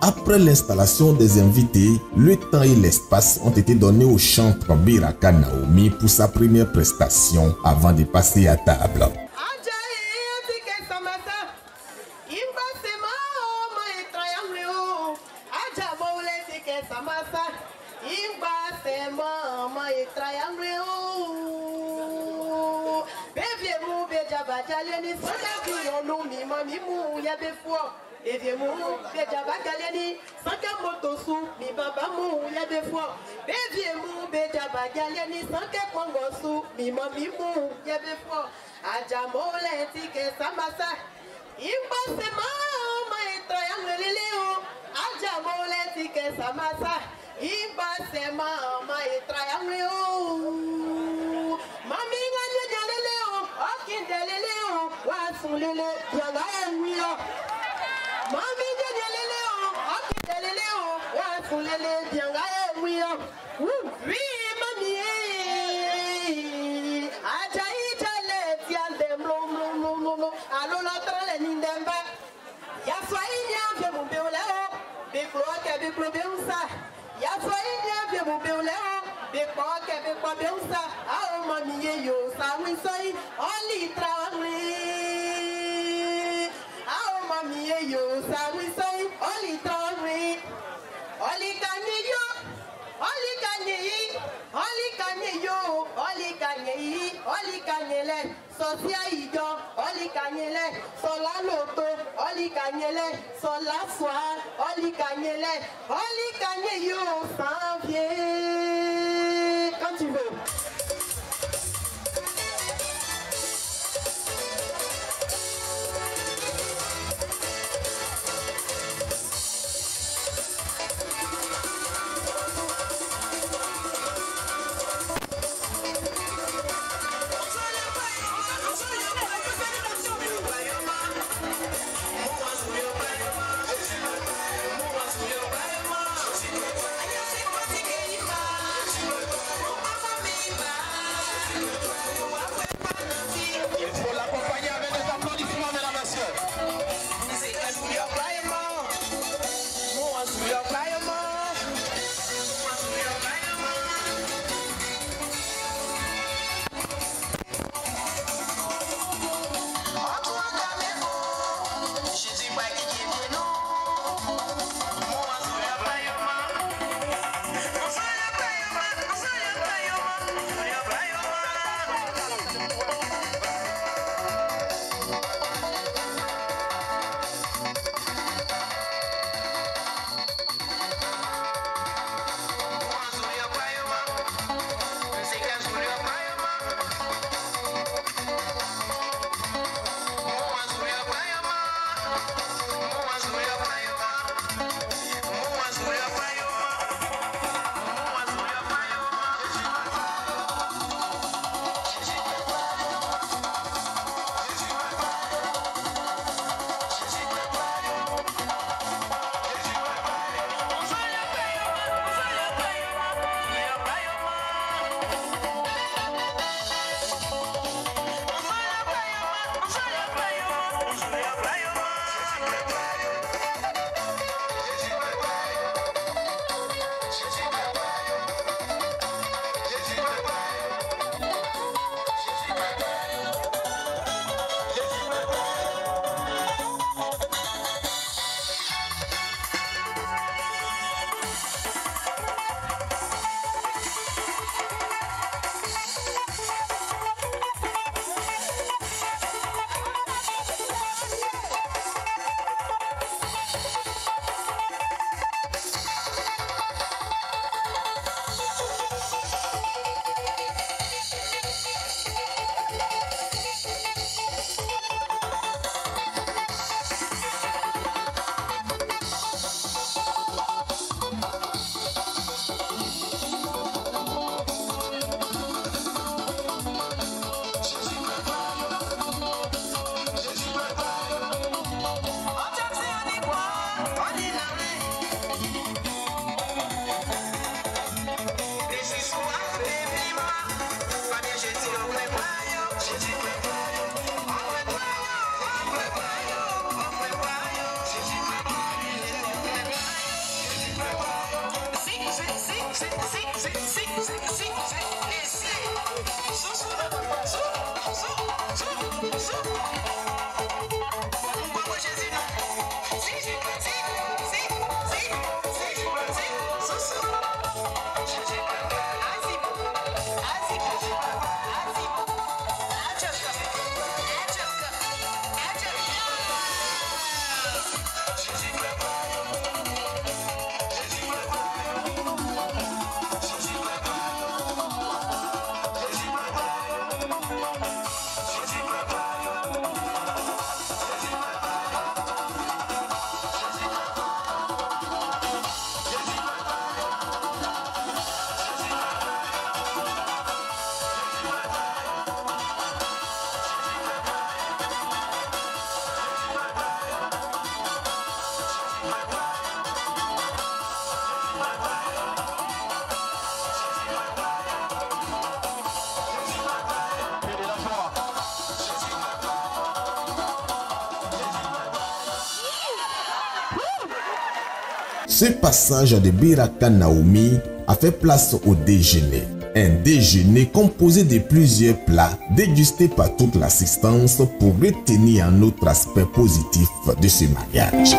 Après l'installation des invités, le temps et l'espace ont été donnés au chanteur Biraka Naomi pour sa première prestation avant de passer à table.
Quand tu veux.
Ce passage de Biraka Naomi a fait place au déjeuner. Un déjeuner composé de plusieurs plats dégustés par toute l'assistance pour retenir un autre aspect positif de ce mariage.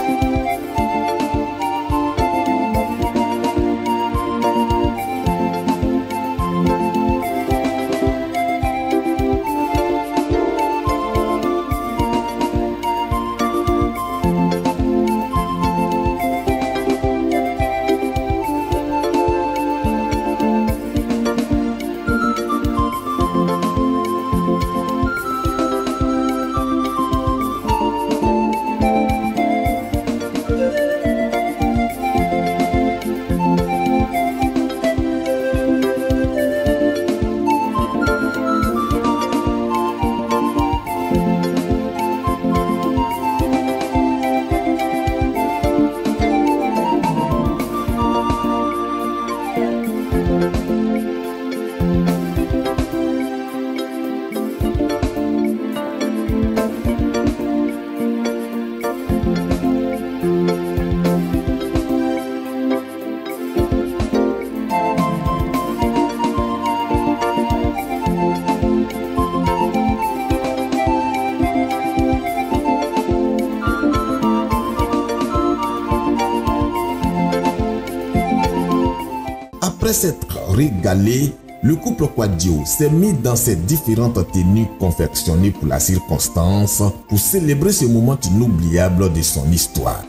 Après s'être régalé, le couple Kouadio s'est mis dans ses différentes tenues confectionnées pour la circonstance pour célébrer ce moment inoubliable de son histoire.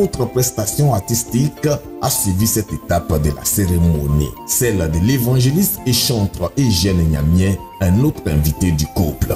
autre prestation artistique a suivi cette étape de la cérémonie, celle de l'évangéliste et chanteur Eugène Nyamien, un autre invité du couple.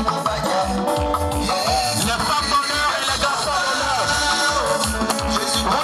Les femmes d'honneur et les garçons d'honneur.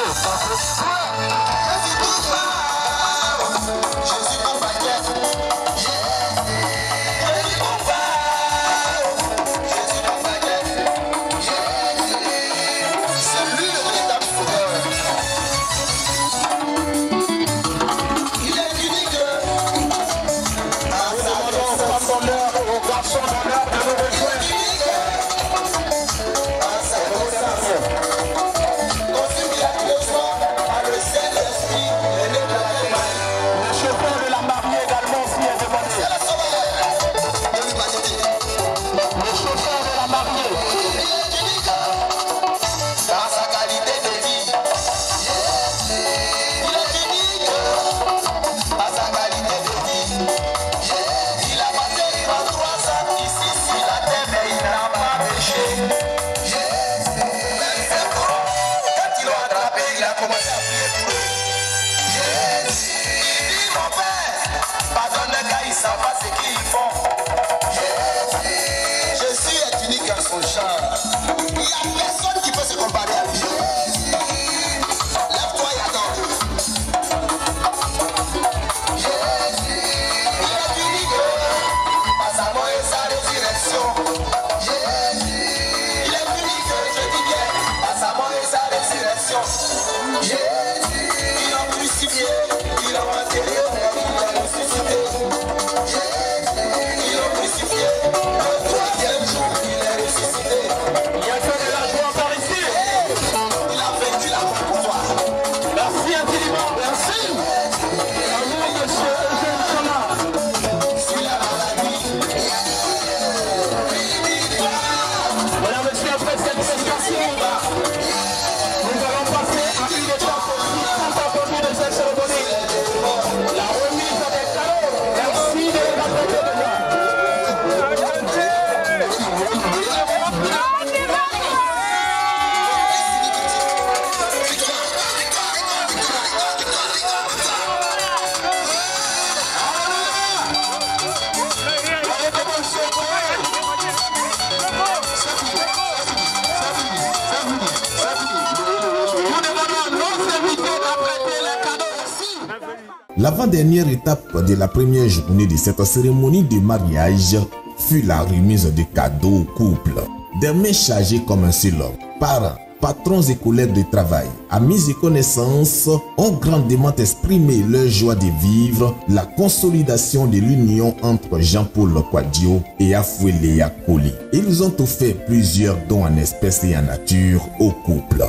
L'avant-dernière étape de la première journée de cette cérémonie de mariage fut la remise de cadeaux au couple. Des mains chargées comme un seul homme. Parents, patrons et collègues de travail, amis et connaissances ont grandement exprimé leur joie de vivre la consolidation de l'union entre Jean-Paul Kouadio et Afuelea Koli. Ils ont offert plusieurs dons en espèces et en nature au couple.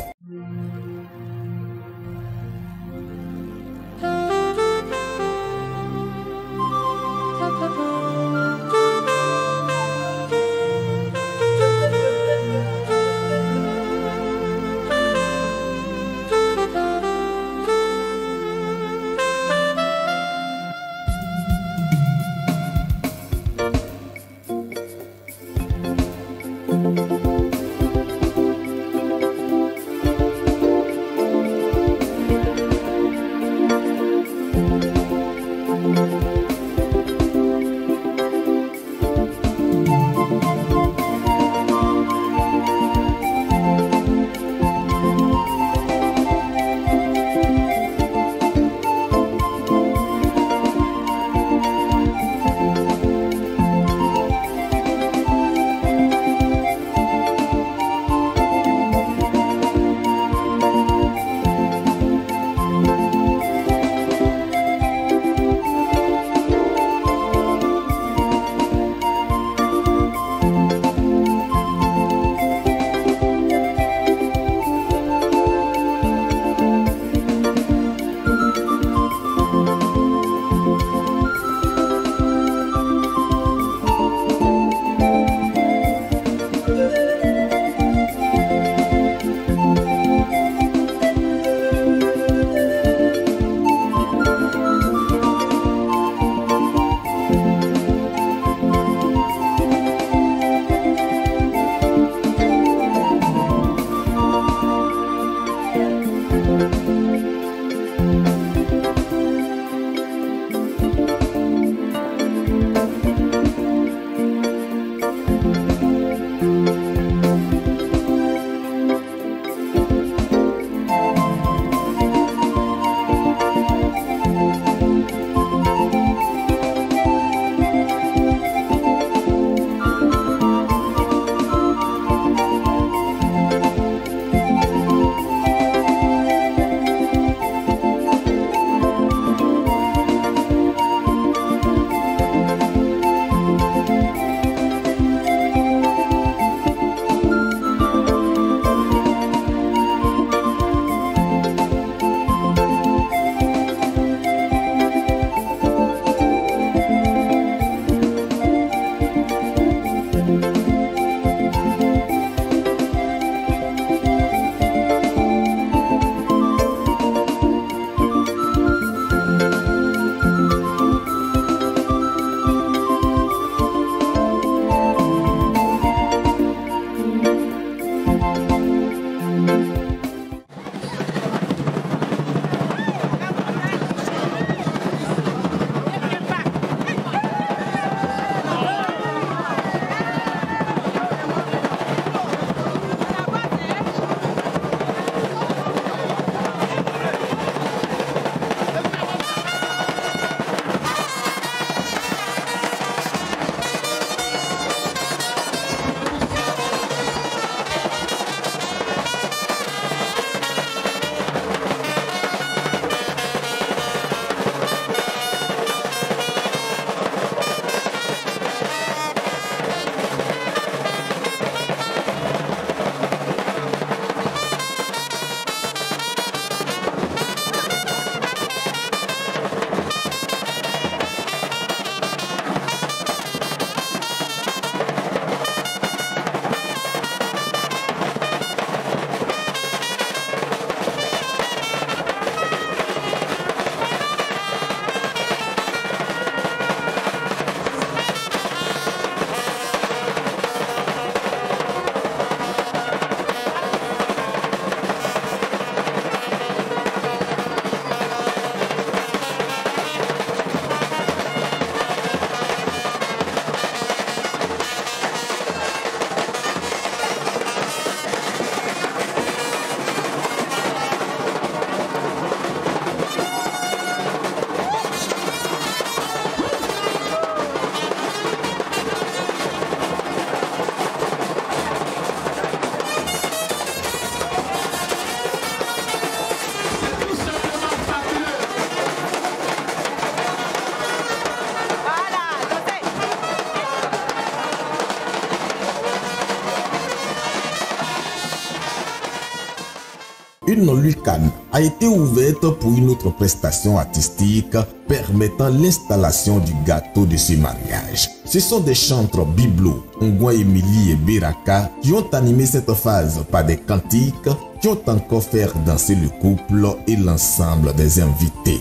une lucane a été ouverte pour une autre prestation artistique permettant l'installation du gâteau de ce mariage. Ce sont des chantres Biblo, Ongwa Emily et Beraka qui ont animé cette phase par des cantiques qui ont encore fait danser le couple et l'ensemble des invités.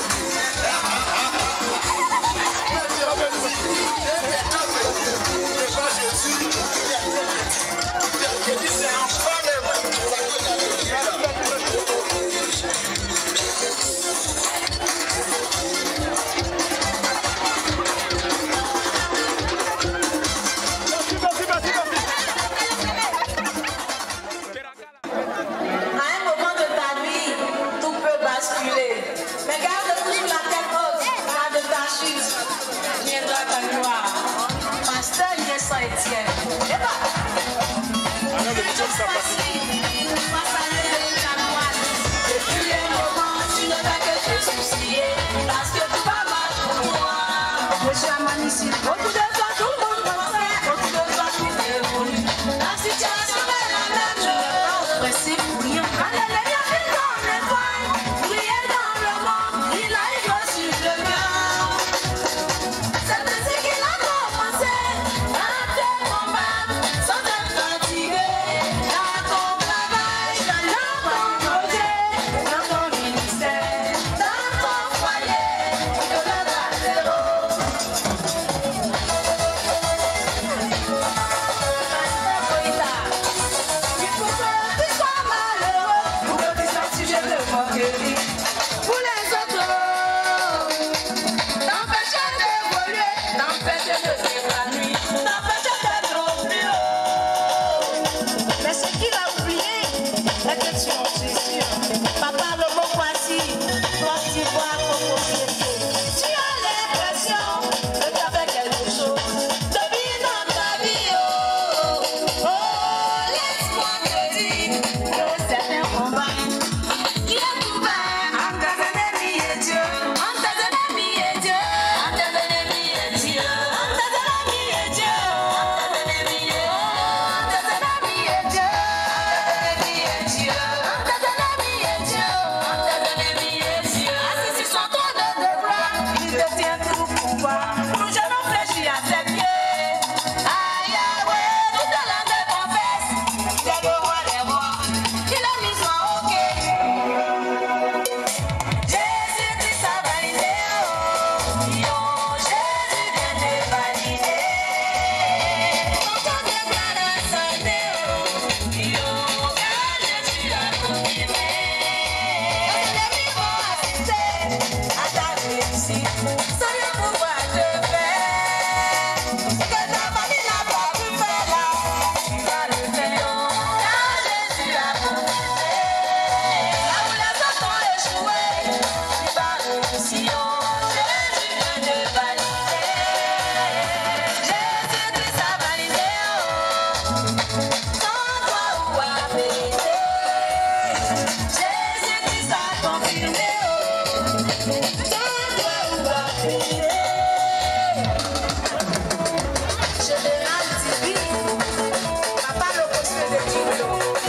Thank you.
Saint-Étienne. Et bah,
Alors, le job, ça passe.
depuis les moments, tu ne fais que te soucier, parce que tout va mal pour moi. Monsieur Amani, ici, beaucoup de fois, tout le monde pensait, beaucoup de fois, tout évolue. La situation est la même, je ne vais pas oppresser pour rien. Alléluia, il donne l'étoile, briller dans le monde, il arrive sur le mur. C'est ainsi qu'il a commencé à te combattre, sans te fatiguer, à ton travail, dans ton projet, dans ton ministère, dans ton foyer, de l'heure à zéro. Il faut que tu sois malheureux, pour que tu sois sujet de moquerie. Pour les autres, t'empêcher d'évoluer, t'empêcher de s'épanouir, t'empêcher d'être au plus haut. Mais ce qu'il a oublié, la question, c'est sûr. Papa, le mot voici, toi tu vois propriété. Tu as l'impression que tu as fait quelque chose depuis dans ta vie. Oh, oh, laisse-moi te dire que c'est un combat qui est ouvert entre tes ennemis et Dieu, entre tes ennemis et Dieu, entre tes ennemis et Dieu, entre tes ennemis et Dieu, entre tes ennemis et Dieu, entre tes ennemis et Dieu, entre tes ennemis et Dieu, entre tes ennemis et Dieu. Assis sur son trône de gloire, il détient tout pouvoir. Pour je non fléchis à ses pieds. Aïe, Yahweh, toute la langue confesse, c'est le roi des rois, il a mis son ok. Jésus-Christ a validé, oh, oh, Jésus vient de valider. Ton corps de gloire a sonné, oh, oh, car Jésus a confirmé. Les ennemis vont assister à ta réussite, sans rien pouvoir te faire. Ce que ta famille n'a pas pu faire là, tu vas le faire, oh, car Jésus a confirmé. Là où les autres ont échoué, tu vas réussir, oh, Jésus vient de valider. Jésus-Christ a validé, oh, sans toi ou à péter. Jésus-Christ a confirmé, oh, sans toi ou à péter. Général Tibi, papa le poste de Dieu.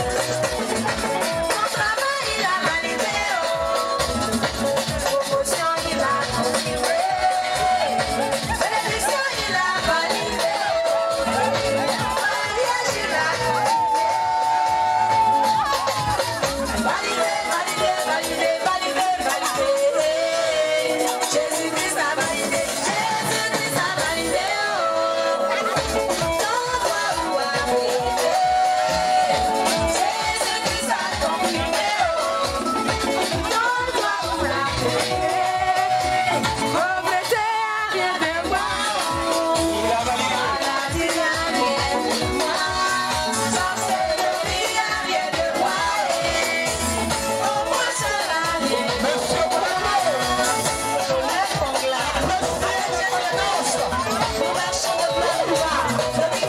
Ton travail il a validé, oh, promotion il a confirmé, bénédiction il a validé, oh, mariage il a confirmé. Validé, validé, validé, validé, validé. Jésus-Christ a validé, Jésus-Christ a validé, oh, sans toi ou à péter. Jésus-Christ a confirmé, oh, sans toi ou à péter. Pauvreté a rien de moi, maladie a rien de moi, sorcellerie a rien de moi, oppression a rien de moi. Je lève mon glas, allez, je te lance, pour la chance de gloire,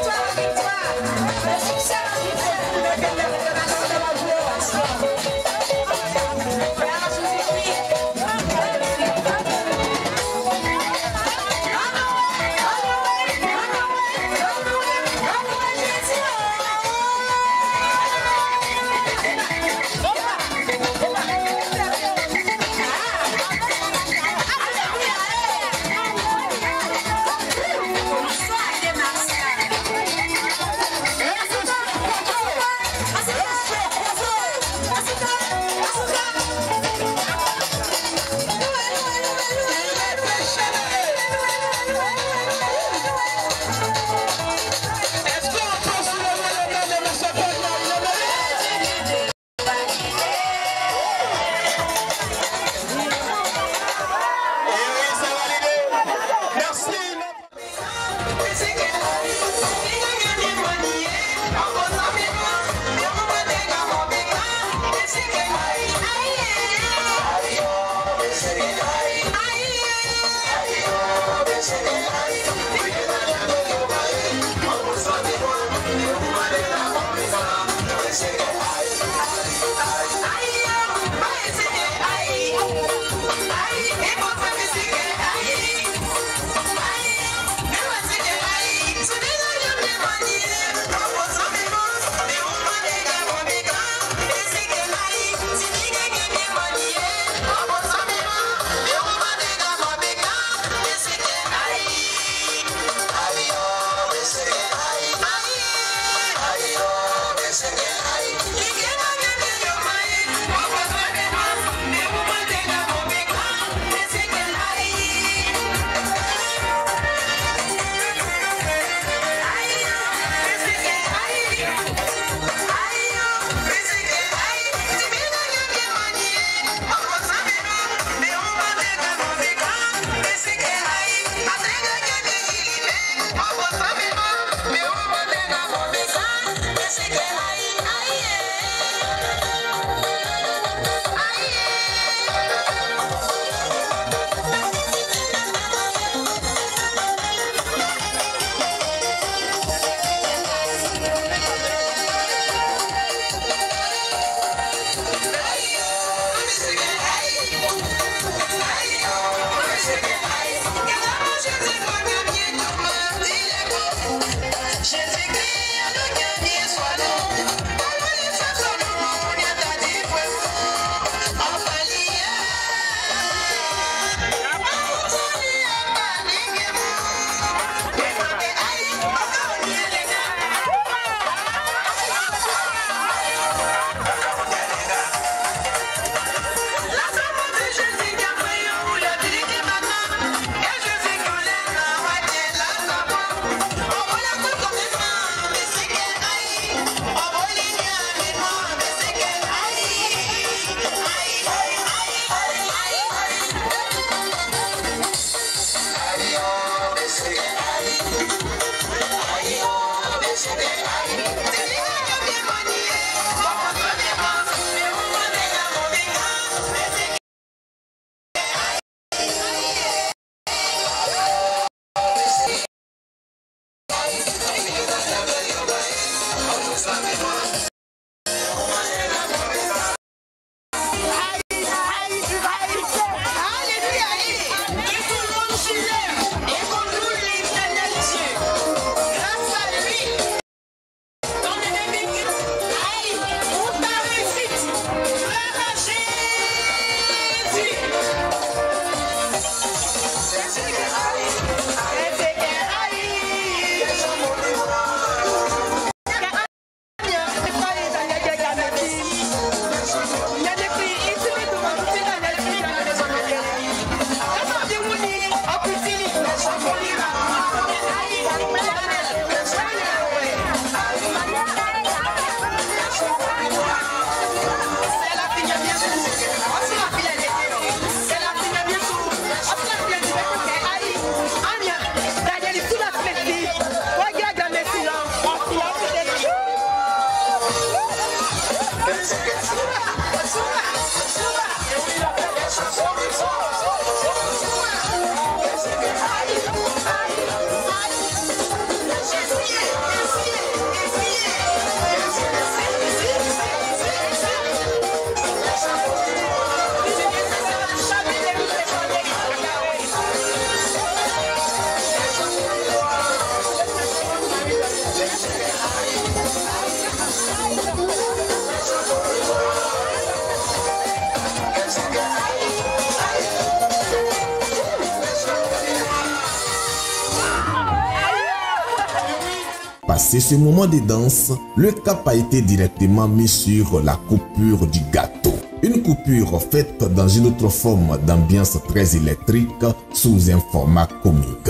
Passé ce moment de danse, le cap a été directement mis sur la coupure du gâteau. Une coupure faite dans une autre forme d'ambiance très électrique sous un format comique.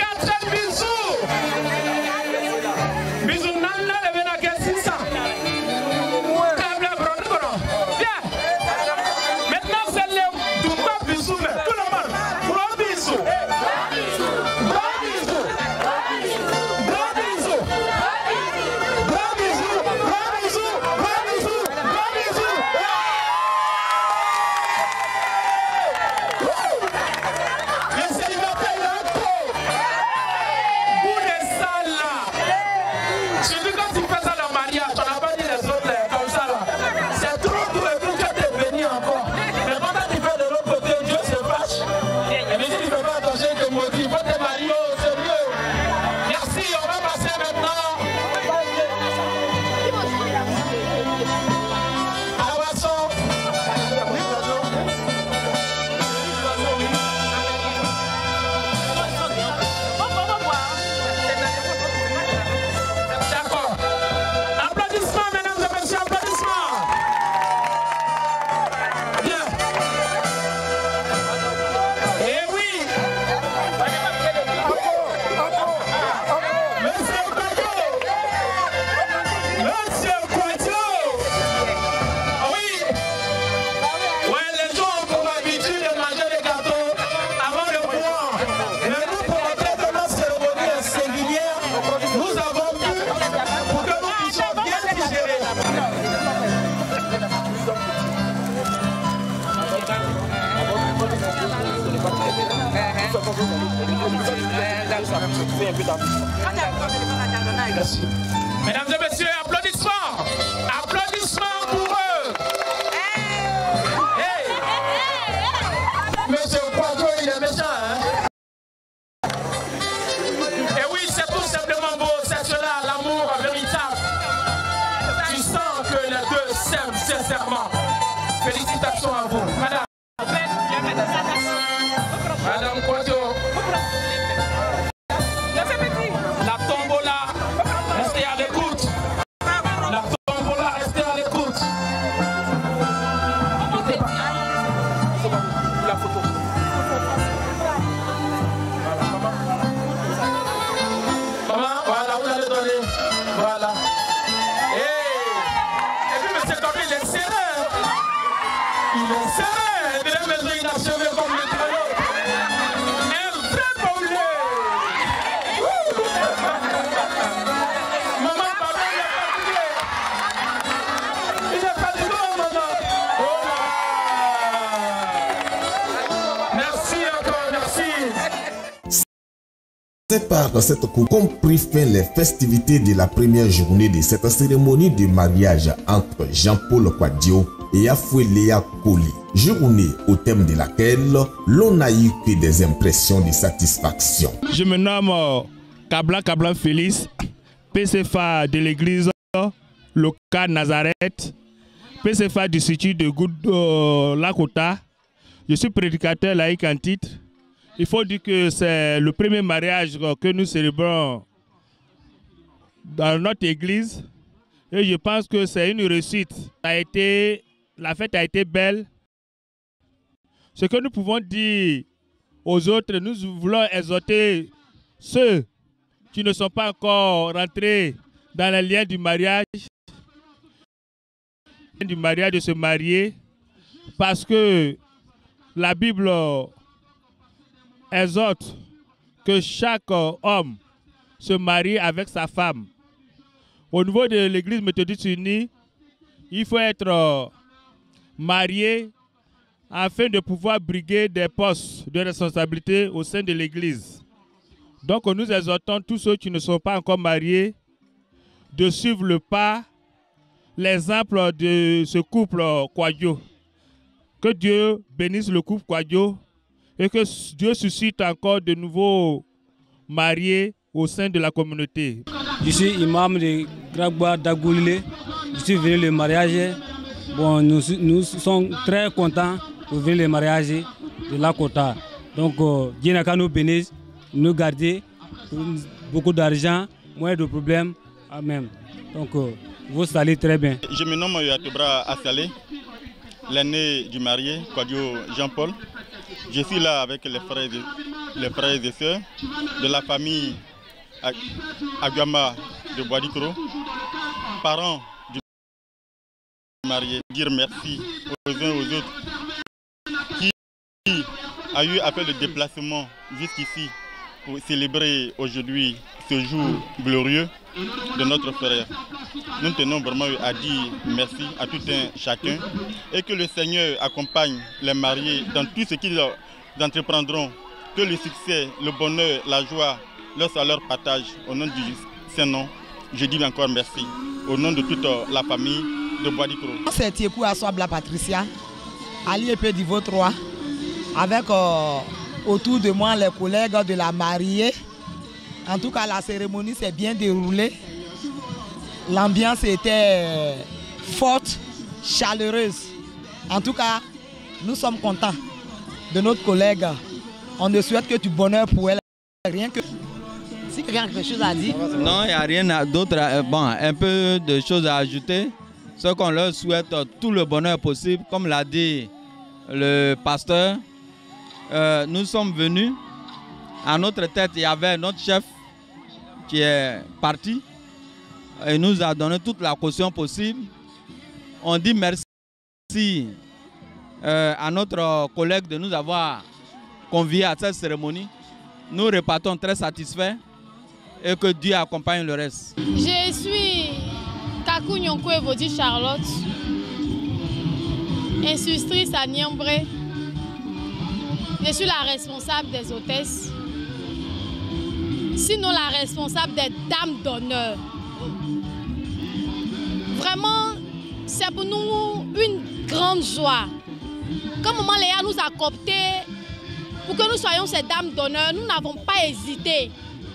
Bisous, fait un peu d'applaudissements. Merci. Mesdames et messieurs, applaudissements. Applaudissements pour eux. Hey. Monsieur Poitou, il est méchant, hein? Et oui, c'est tout simplement beau, c'est cela, l'amour véritable. Tu sens que les deux s'aiment sincèrement. Félicitations à vous, madame. Madame Poitou. La tombola, restez à l'écoute. La tombola, restez à l'écoute. La photo. Maman, voilà, vous allez donner. Voilà. Et, et puis, M. Tobi, il est serré. Il est serré. Il est maison inachevée comme le traîneau. Un vrai paulé. Maman, papa, il est fatigué. Il est fatigué, maman. Oh là. Merci encore, merci.
C'est par cette coupe qu'ont pris fin les festivités de la première journée de cette cérémonie de mariage entre Jean-Paul Kouadio et Afuelea Koli. Journée au thème de laquelle l'on a eu que des impressions de satisfaction.
Je me nomme Kabla Kabla Félix, P C F A de l'église locale Nazareth, P C F A du site de Goud euh, Lakota. Je suis prédicateur laïque en titre. Il faut dire que c'est le premier mariage que nous célébrons dans notre église. Et je pense que c'est une réussite. Ça a été, la fête a été belle. Ce que nous pouvons dire aux autres, nous voulons exhorter ceux qui ne sont pas encore rentrés dans les liens du mariage, du mariage de se marier, parce que la Bible exhorte que chaque homme se marie avec sa femme. Au niveau de l'église méthodiste unie, il faut être marié afin de pouvoir briguer des postes de responsabilité au sein de l'église. Donc nous exhortons tous ceux qui ne sont pas encore mariés de suivre le pas, l'exemple de ce couple Kouadio. Que Dieu bénisse le couple Kouadio et que Dieu suscite encore de nouveaux mariés au sein de la communauté.
Je suis imam de Gragba Dagoulé. Je suis venu le mariage. Bon, nous, nous sommes très contents de venir le mariage de Lakota. Donc, Dieu n'a qu'à nous bénir, nous garder beaucoup d'argent, moins de problèmes. Amen. Donc, vous salez très bien.
Je me nomme Yatobra Assalé, l'aîné du marié, Kouadio Jean-Paul. Je suis là avec les frères et, les frères et sœurs de la famille Agama de Boadikro, parents du marié. Dire merci aux uns aux autres qui a eu à faire le déplacement jusqu'ici pour célébrer aujourd'hui ce jour glorieux de notre frère. Nous tenons vraiment à dire merci à tout un chacun et que le Seigneur accompagne les mariés dans tout ce qu'ils entreprendront, que le succès, le bonheur, la joie leur soit leur partage. Au nom du Saint-Nom, je dis encore merci. Au nom de toute la famille de Boadikro.
C'est Tiekou Aswabla Patricia, Ali Epé Divo trois, avec euh, autour de moi les collègues de la mariée. En tout cas, la cérémonie s'est bien déroulée. L'ambiance était forte, chaleureuse. En tout cas, nous sommes contents de notre collègue. On ne souhaite que du bonheur pour elle. Rien que... Si quelqu'un a quelque chose à dire.
Non, il n'y a rien d'autre. Bon, un peu de choses à ajouter. Ce qu'on leur souhaite, tout le bonheur possible. Comme l'a dit le pasteur, euh, nous sommes venus. À notre tête, il y avait notre chef qui est parti. Il nous a donné toute la caution possible. On dit merci euh, à notre collègue de nous avoir conviés à cette cérémonie. Nous repartons très satisfaits et que Dieu accompagne le reste.
Je suis Kakou Nyonko Evodi Charlotte, instructrice à Niambré. Je suis la responsable des hôtesses. sinon la responsable des dames d'honneur. Vraiment, c'est pour nous une grande joie. Quand Maman Léa nous a cooptés pour que nous soyons ces dames d'honneur, nous n'avons pas hésité.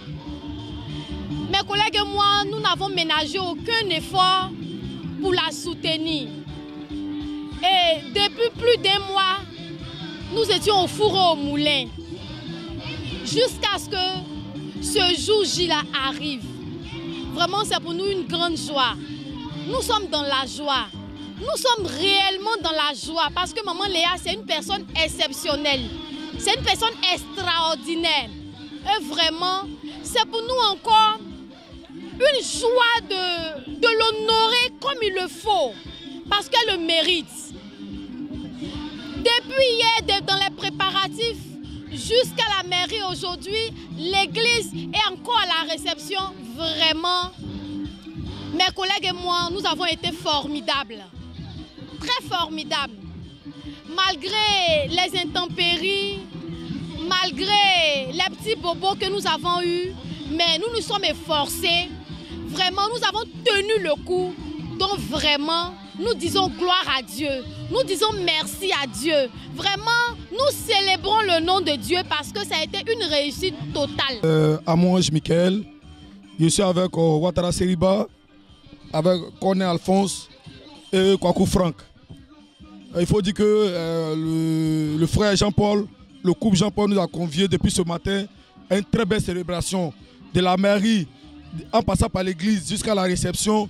Mes collègues et moi, nous n'avons ménagé aucun effort pour la soutenir. Et depuis plus d'un mois, nous étions au four et au moulin. Jusqu'à ce que ce jour J-là arrive. Vraiment, c'est pour nous une grande joie. Nous sommes dans la joie. Nous sommes réellement dans la joie parce que Maman Léa, c'est une personne exceptionnelle. C'est une personne extraordinaire. Et vraiment, c'est pour nous encore une joie de, de l'honorer comme il le faut. Parce qu'elle le mérite. Depuis hier, dans les préparatifs, jusqu'à la mairie aujourd'hui, l'église est encore à la réception. Vraiment, mes collègues et moi, nous avons été formidables. Très formidables. Malgré les intempéries, malgré les petits bobos que nous avons eus, mais nous nous sommes efforcés. Vraiment, nous avons tenu le coup. Donc vraiment, nous disons gloire à Dieu. Nous disons merci à Dieu. Vraiment, nous célébrons le nom de Dieu parce que ça a été une réussite totale.
Euh, Amouange Michael, je suis avec euh, Ouattara Seriba, avec Corné Alphonse et Kwaku Franck. Euh, il faut dire que euh, le, le frère Jean-Paul, le couple Jean-Paul nous a conviés depuis ce matin à une très belle célébration de la mairie, en passant par l'église jusqu'à la réception.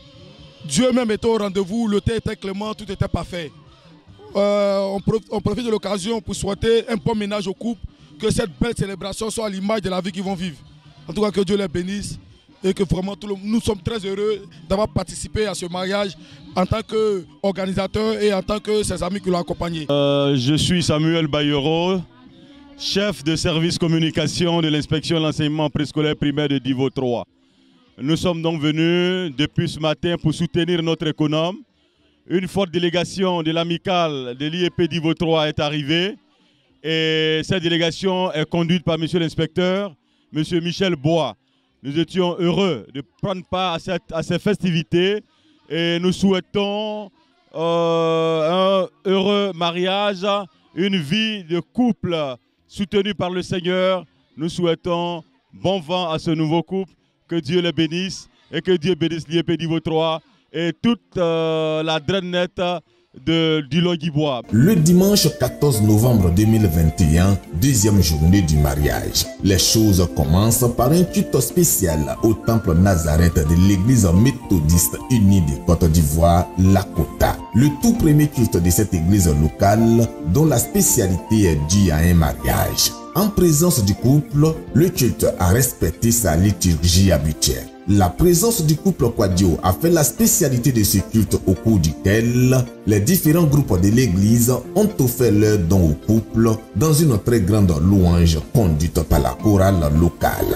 Dieu même était au rendez-vous, le temps était clément, tout était parfait. Euh, on, prof, on profite de l'occasion pour souhaiter un bon ménage au couple, que cette belle célébration soit à l'image de la vie qu'ils vont vivre. En tout cas, que Dieu les bénisse et que vraiment tout le, nous sommes très heureux d'avoir participé à ce mariage en tant qu'organisateur et en tant que ses amis qui l'ont accompagné.
Euh, je suis Samuel Bayero, chef de service communication de l'inspection de l'enseignement préscolaire primaire de Divo trois. Nous sommes donc venus depuis ce matin pour soutenir notre économe. Une forte délégation de l'amicale de l'I E P Divo trois est arrivée et cette délégation est conduite par monsieur l'inspecteur, monsieur Michel Bois. Nous étions heureux de prendre part à, cette, à ces festivités et nous souhaitons euh, un heureux mariage, une vie de couple soutenue par le Seigneur. Nous souhaitons bon vent à ce nouveau couple. Que Dieu les bénisse et que Dieu bénisse l'I E P Divo trois et toute euh, la drainette de Dulon-Guibois.
Le dimanche quatorze novembre deux mille vingt et un, deuxième journée du mariage. Les choses commencent par un culte spécial au temple Nazareth de l'église méthodiste unie de Côte d'Ivoire, Lakota. Le tout premier culte de cette église locale dont la spécialité est due à un mariage. En présence du couple, le culte a respecté sa liturgie habituelle. La présence du couple Quadio a fait la spécialité de ce culte au cours duquel les différents groupes de l'église ont offert leur don au couple dans une très grande louange conduite par la chorale locale.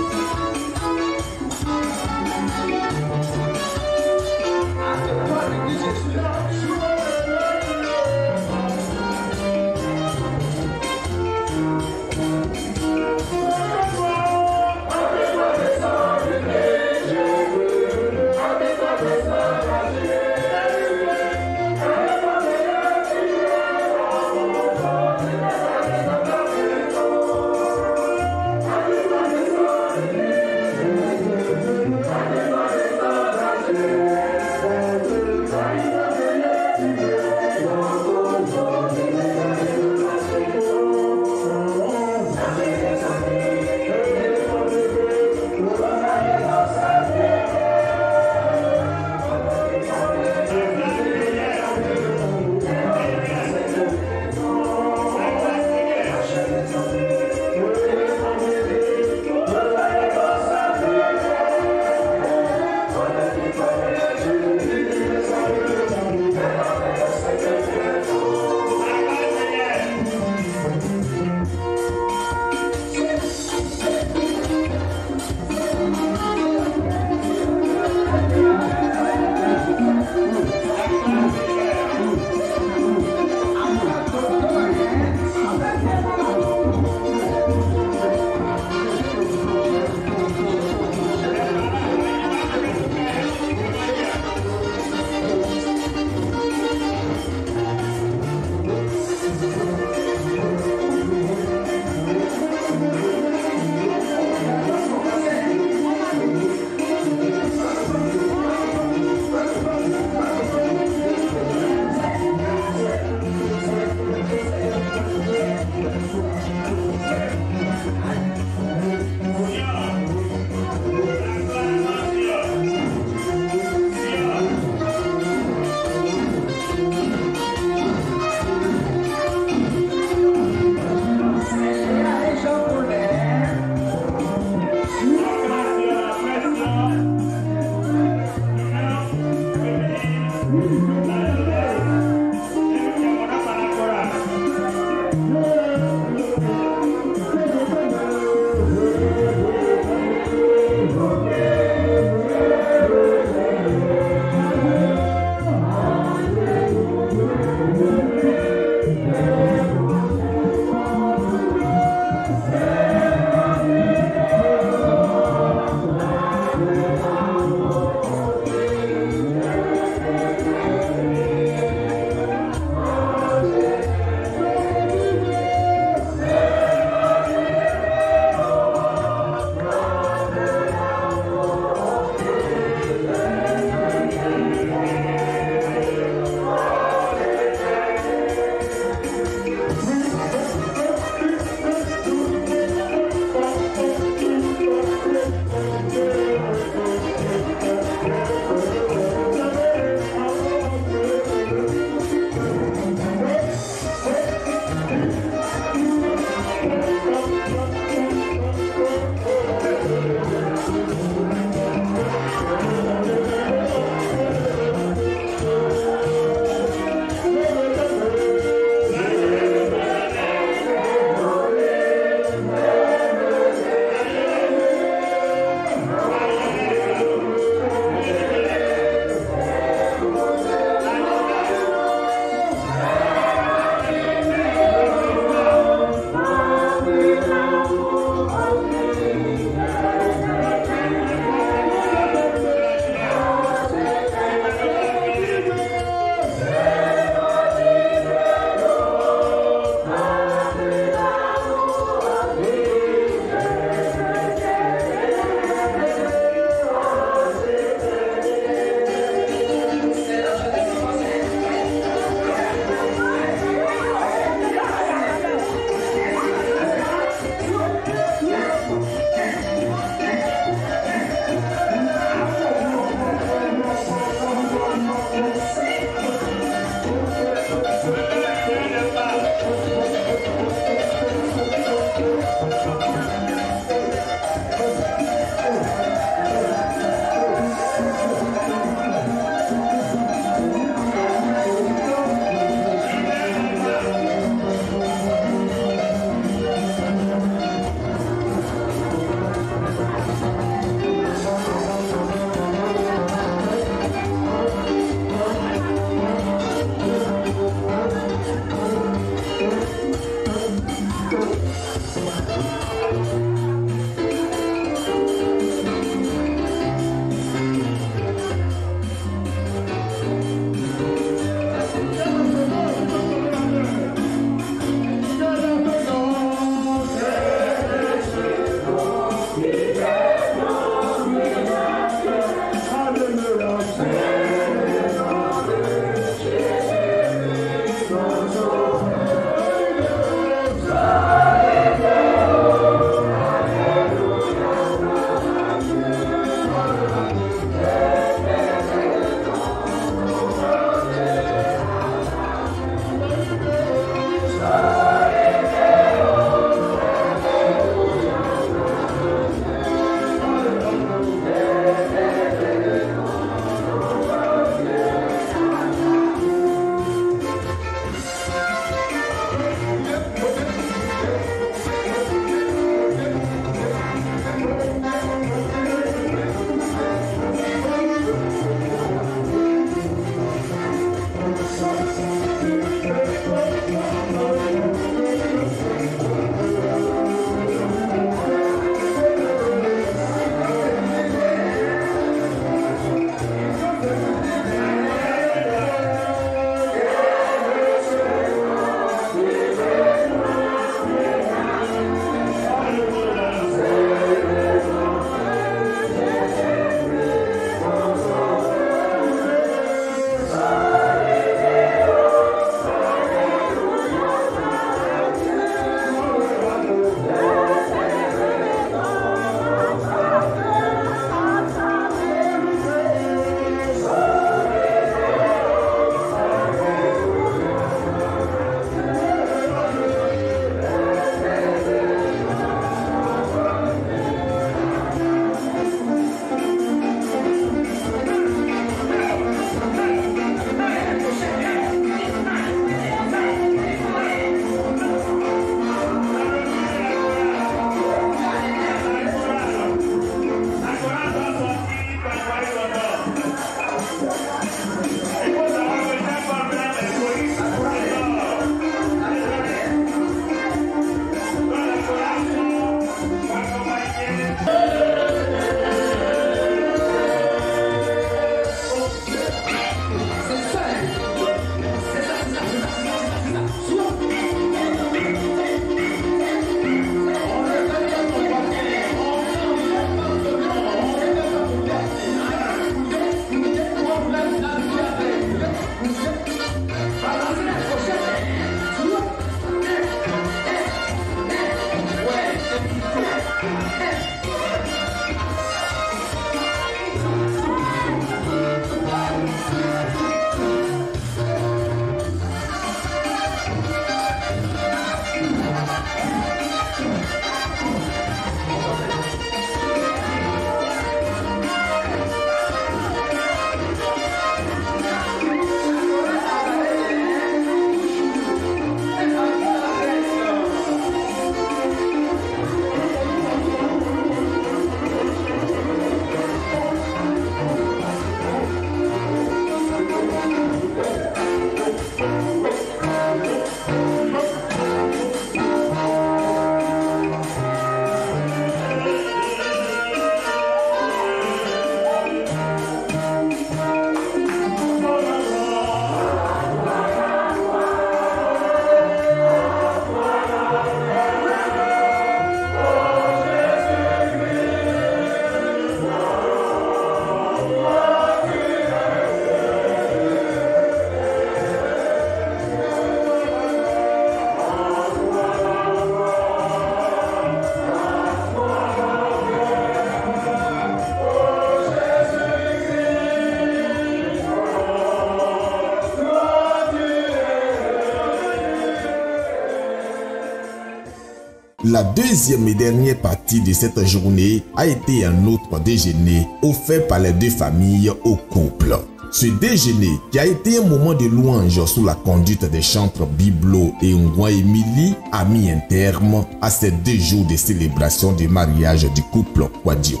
La deuxième et dernière partie de cette journée a été un autre déjeuner offert par les deux familles au couple. Ce déjeuner, qui a été un moment de louange sous la conduite des chantres Biblo et Ngwa Emily, a mis un terme à ces deux jours de célébration du mariage du couple Kwadio.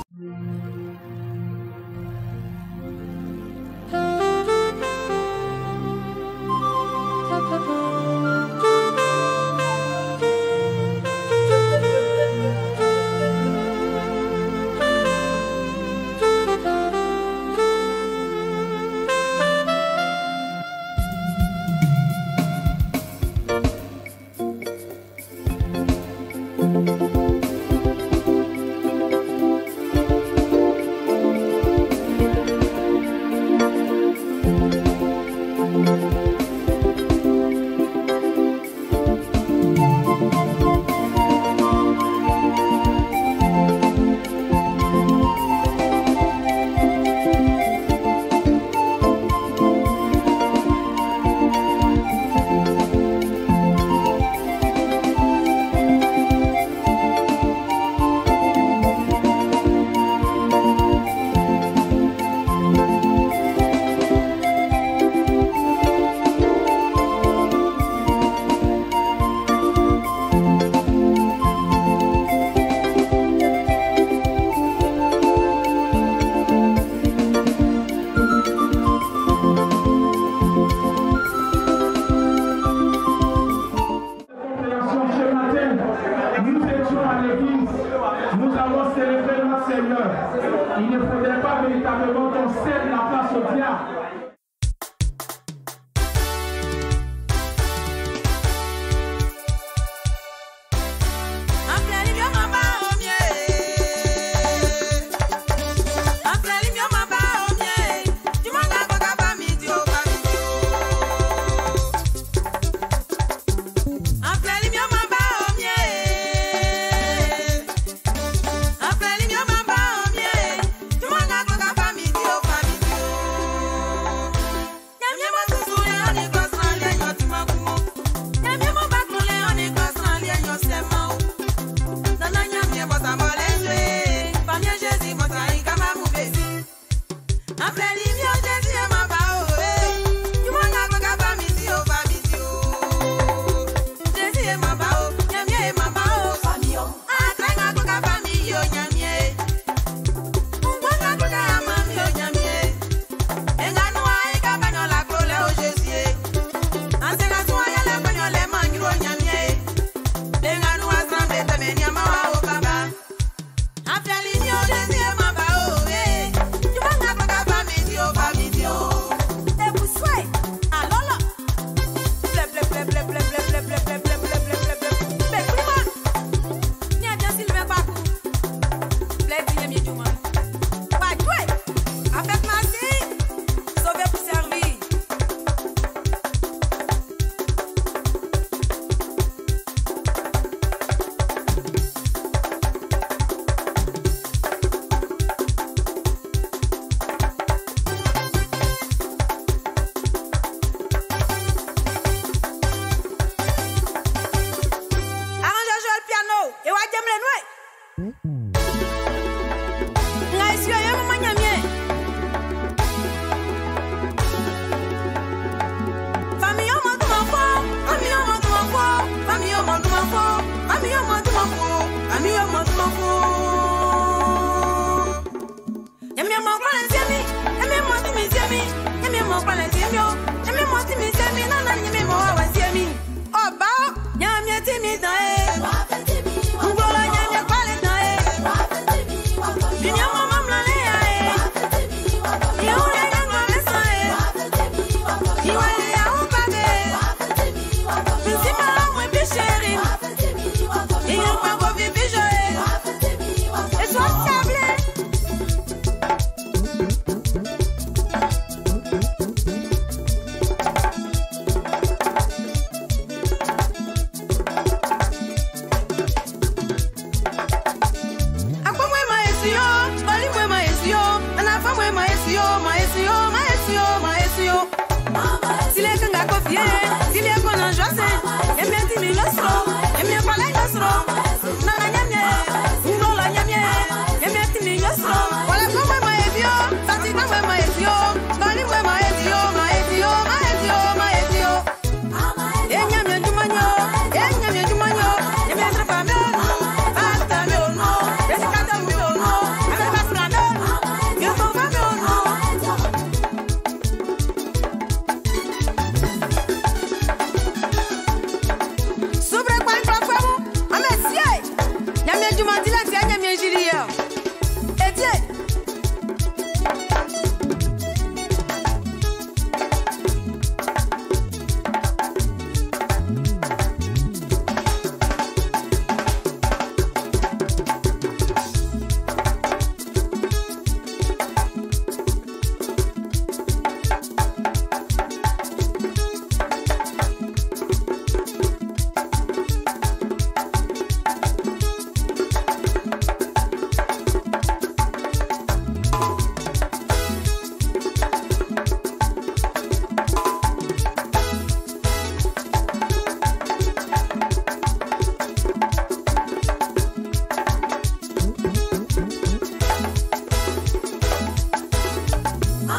Il ne faudrait pas véritablement qu'on cède la place au diable.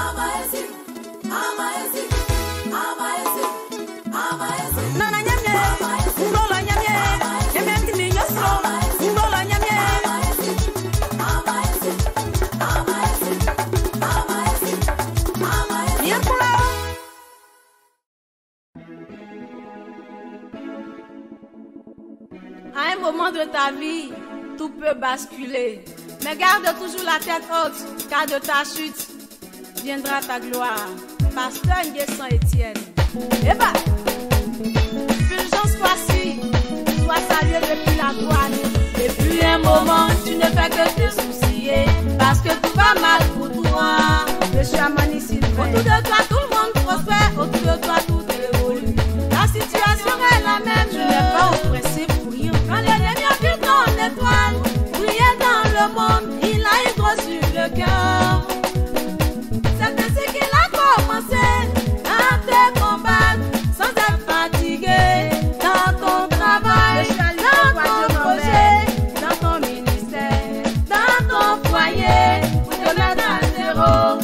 À un moment de ta vie, tout peut basculer. Mais garde toujours la tête haute, car de ta chute viendra ta gloire. Pasteur Nguessan Etienne. Eh bah, Fulgence voici, toi salué depuis la droite. Depuis un moment, tu ne fais que te soucier, parce que tout va mal pour toi. Le chaman Sylvain. Autour de toi, tout le monde prospère, autour de toi, tout évolue. La situation est la même, tu n'es pas oppressé pour rien. Quand l'ennemi a vu ton étoile briller dans le monde, il a eu droit sur le cœur. C'est ainsi qu'il a commencé à te combattre sans être fatigué dans ton travail, dans ton projet, dans ton ministère, dans ton foyer, pour te mettre à zéro.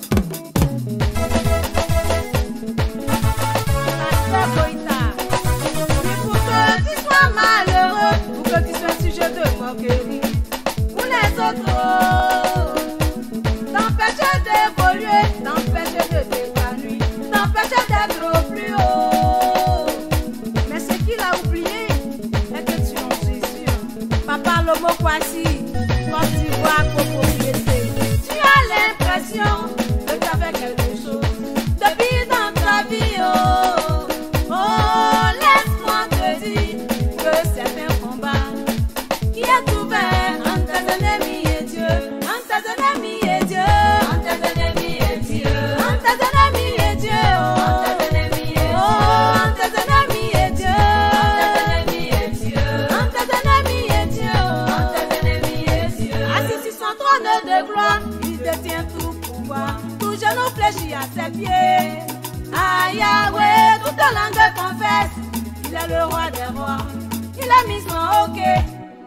Pasteur Goïta, pour que tu sois malheureux, pour que tu sois sujet de moquerie, pour les autres, t'empêcher d'évoluer, t'empêcher de t'épanouir, t'empêcher d'être au plus haut. Mais ce qu'il a oublié est que tu es en Jésus. Papa Lomo Kwasi, quand tu vois propriété, tu as l'impression que tu as fait quelque chose depuis dans ta vie. Oh, oh, laisse-moi te dire que c'est un combat qui est ouvert entre tes ennemis et Dieu, entre tes ennemis et Dieu, entre tes ennemis et Dieu, entre tes ennemis et Dieu, entre tes ennemis et Dieu, entre tes ennemis et Dieu, entre tes ennemis et Dieu, entre tes ennemis et Dieu. Assis sur son trône de gloire, il détient tout pouvoir, tout genou fléchit à ses pieds. Ah Yahweh, toute langue confesse, il est le roi des rois, il a mis son hockey.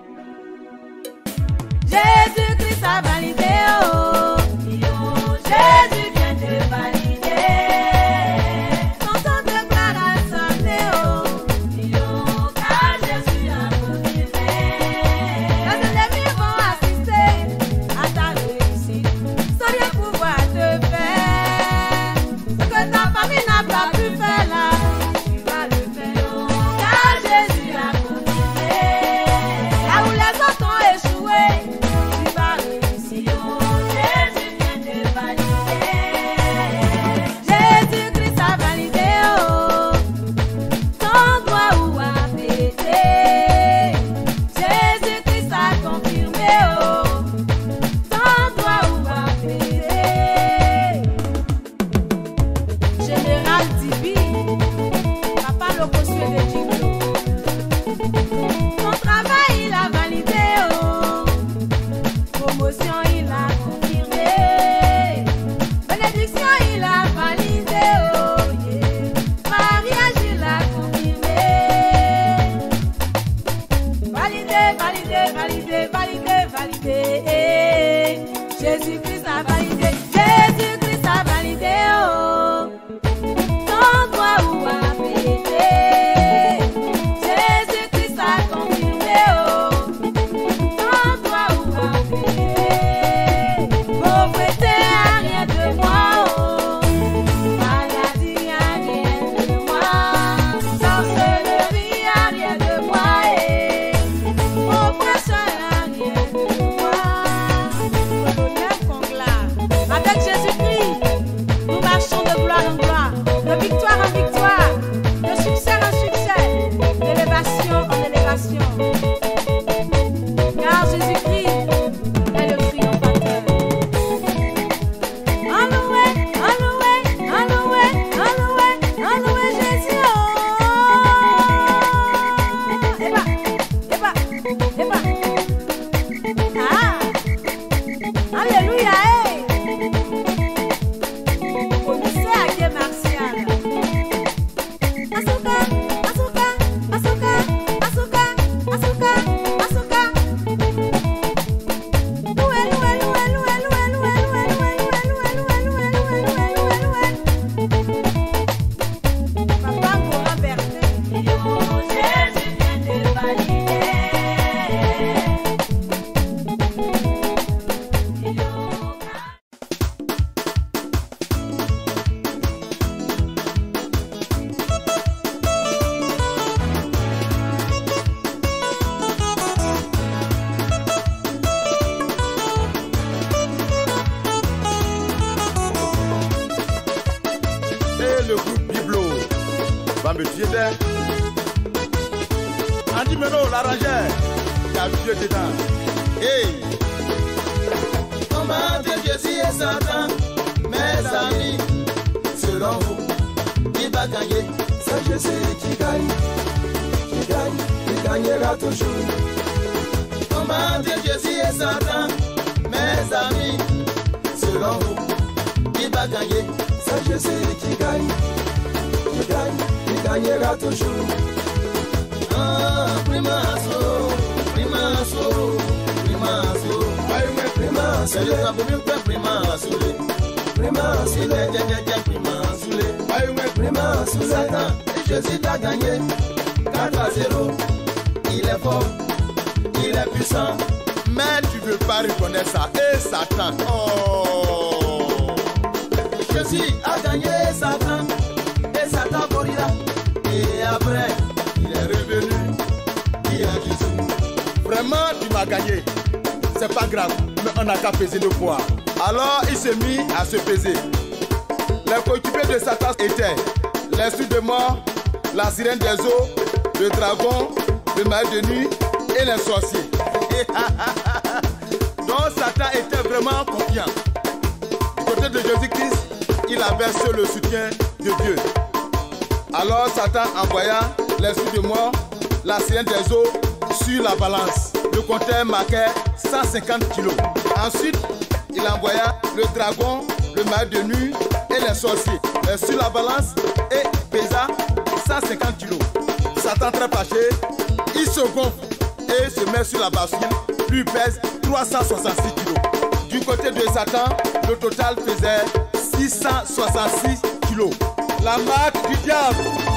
Jésus-Christ a validé, oh, oh, Jésus vient de valider. Son sang de gloire a sonné, oh, oh, car Jésus a confirmé. Les ennemis vont assister à ta réussite, sans rien pouvoir te faire. Ce que ta famille n'a pas pu faire là, tu vas le faire, oh, car Jésus a confirmé. Là où les autres ont échoué, tu vas réussir, oh, Jésus vient de valider.
le groupe Biblo. Va me tuer d'air. Andy Meno, l'arrangeur, qui a tué dedans. Hey!
Comment Dieu Jésus et Satan, mes amis, selon vous, qui va gagner? C'est Jésus qui gagne, qui gagne, qui gagnera toujours. Comment Dieu Jésus et Satan, mes amis, selon vous, qui va gagner? C'est Jésus qui gagne, qui gagne, qui gagnera toujours. Ah, primazo, primazo, primazo, primazo, c'est le tabou que primazo, primazo, primazo, primazo, Satan, Jésus t'a gagné, quatre à zéro, il est fort, il est puissant,
mais tu veux pas reconnaître ça, et Satan, oh,
Jésus a gagné Satan, et Satan mourra, et après, il est revenu, il a Jésus.
Vraiment, tu m'as gagné. C'est pas grave, mais on n'a qu'à peser le poids. Alors, il s'est mis à se peser. Les coéquipiers de Satan étaient l'esprit de mort, la sirène des eaux, le dragon, le mal de nuit et les sorciers. Donc, Satan était vraiment confiant. Du côté de Jésus-Christ, il avait seul le soutien de Dieu. Alors, Satan envoya l'esprit de mort, la sirène des eaux, sur la balance. Le compteur marquait cent cinquante kilos. Ensuite, il envoya le dragon, le mal de nuit et les sorciers sur la balance et pesa cent cinquante kilos. Satan très fâché, il se gonfle et se met sur la bascule, lui pèse trois cent soixante-six kilos. Du côté de Satan, le total faisait six cent soixante-six kilos. La marque du diable.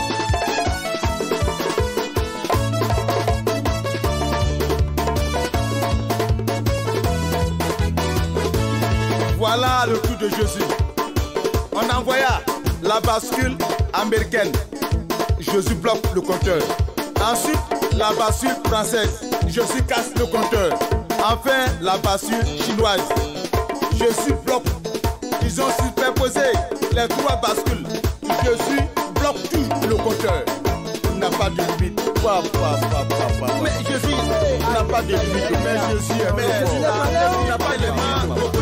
Voilà le coup de Jésus. On envoya la bascule américaine. Jésus bloque le compteur. Ensuite, la bascule française. Jésus casse le compteur. Enfin, la bascule chinoise. Jésus bloque. Ils ont superposé les trois bascules. Jésus bloque tout le compteur. Il n'a pas de limite. Pa, pa, pa, pa, pa. Mais Jésus n'a pas de limite. Mais Jésus est mais Jésus n'a pas de limite.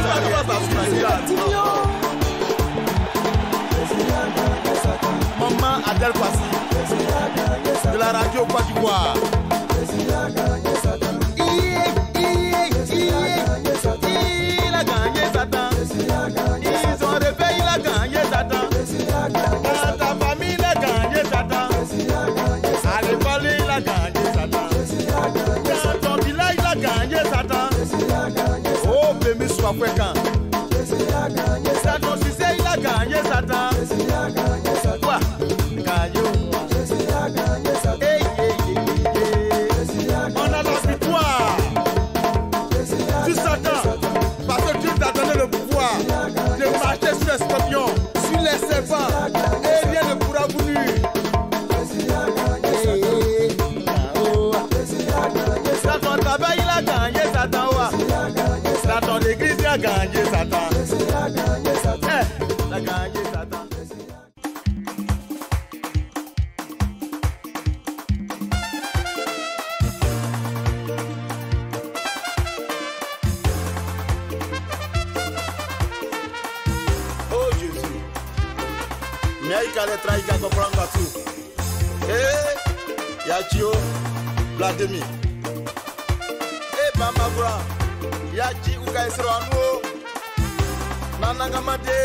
Maman Adèle Passy de la radio Côte d'Ivoire. Il a gagné Satan. Ils ont réveillé, il a gagné Satan. Dans ta famille, il a gagné Satan. À l'école, il a gagné Satan. Dans ton village, il a gagné Satan. Oh, Bémi soit fréquent. Satan, tu sais, il a gagné Satan. Quoi? Gagné ou moi? Hey, hey, hey, hey. On a la victoire. Tu Satan, parce que Dieu t'a donné le pouvoir de marcher sur les scorpions, sur les serpents, et rien ne pourra vous nuire. Dans ton travail, il a gagné Satan. Dans ton église, il a gagné Satan. Eh, il a gagné Satan. Oh Jésus, mais il a les trahis qui comprennent tout. Eh, Yachio, Vladimir. Eh, Bamagura, Yachi Ukaisro Anu, Nanangamade.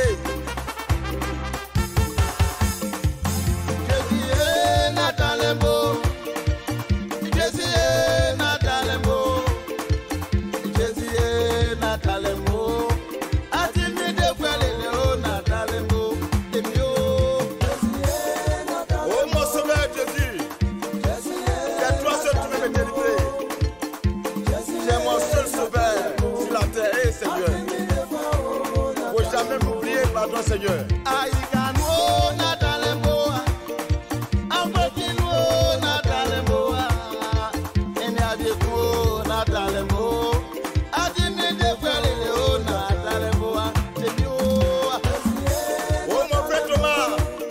Jésus est Natalembo, Jésus est Natalembo, Jésus est Natalembo. Atimi de Kweleo Natalembo, Emio. Oh mon sauveur Jésus, c'est toi seul qui peux me délivrer. C'est mon seul sauveur sur la terre, et Seigneur. Faut jamais m'oublier, pardon Seigneur. Aïgano Natalembo, Ambotino Natalembo, Enabieko Natalembo, Atimi de Kweleo Natalembo, Emio. Oh mon frère Thomas,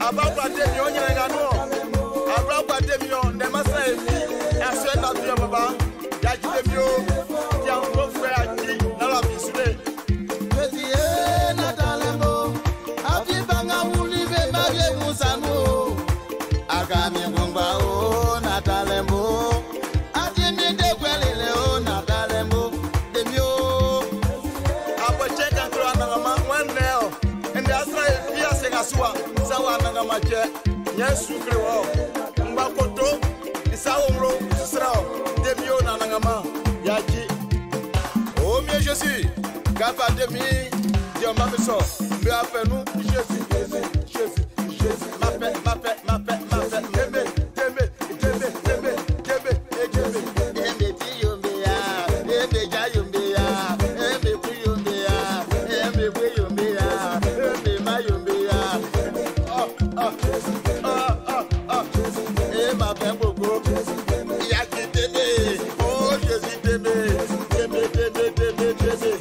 Abakwademio nyangano. Abakwademio nemasa efi. Ase na tuya baba. Yakidemio. Tian pro frère aki na la bisule.
Petit Natalembo. Abi banga ulibe mage musano. Agami bomba o Natalembo. Adimi de kwelele o Natalembo. Demio.
Apo cheka kro anama waneo. Ende asra efi asengasua. Sawa anama che. Yesu krewo. Mbakoto. Isawo mro sisrao. Demio na nangama. Yaki. Oh mieux je suis. Gaba demi. Dieu m'a fait ça. Mais après nous, Jésus, Jésus, Jésus, Jésus. Ma paix, ma paix, ma paix, ma paix. Aimé, aimé, aimé, aimé, aimé, aimé.
Aimé ti yombea, aimé ja yombea, aimé pri yombea, aimé pri yombea, aimé ma yombea.
Oh, oh, oh, oh, oh.
Et ma paix beaucoup.
Yaki t'aimé, oh Jésus t'aimé, t'aimé, t'aimé, t'aimé, t'aimé.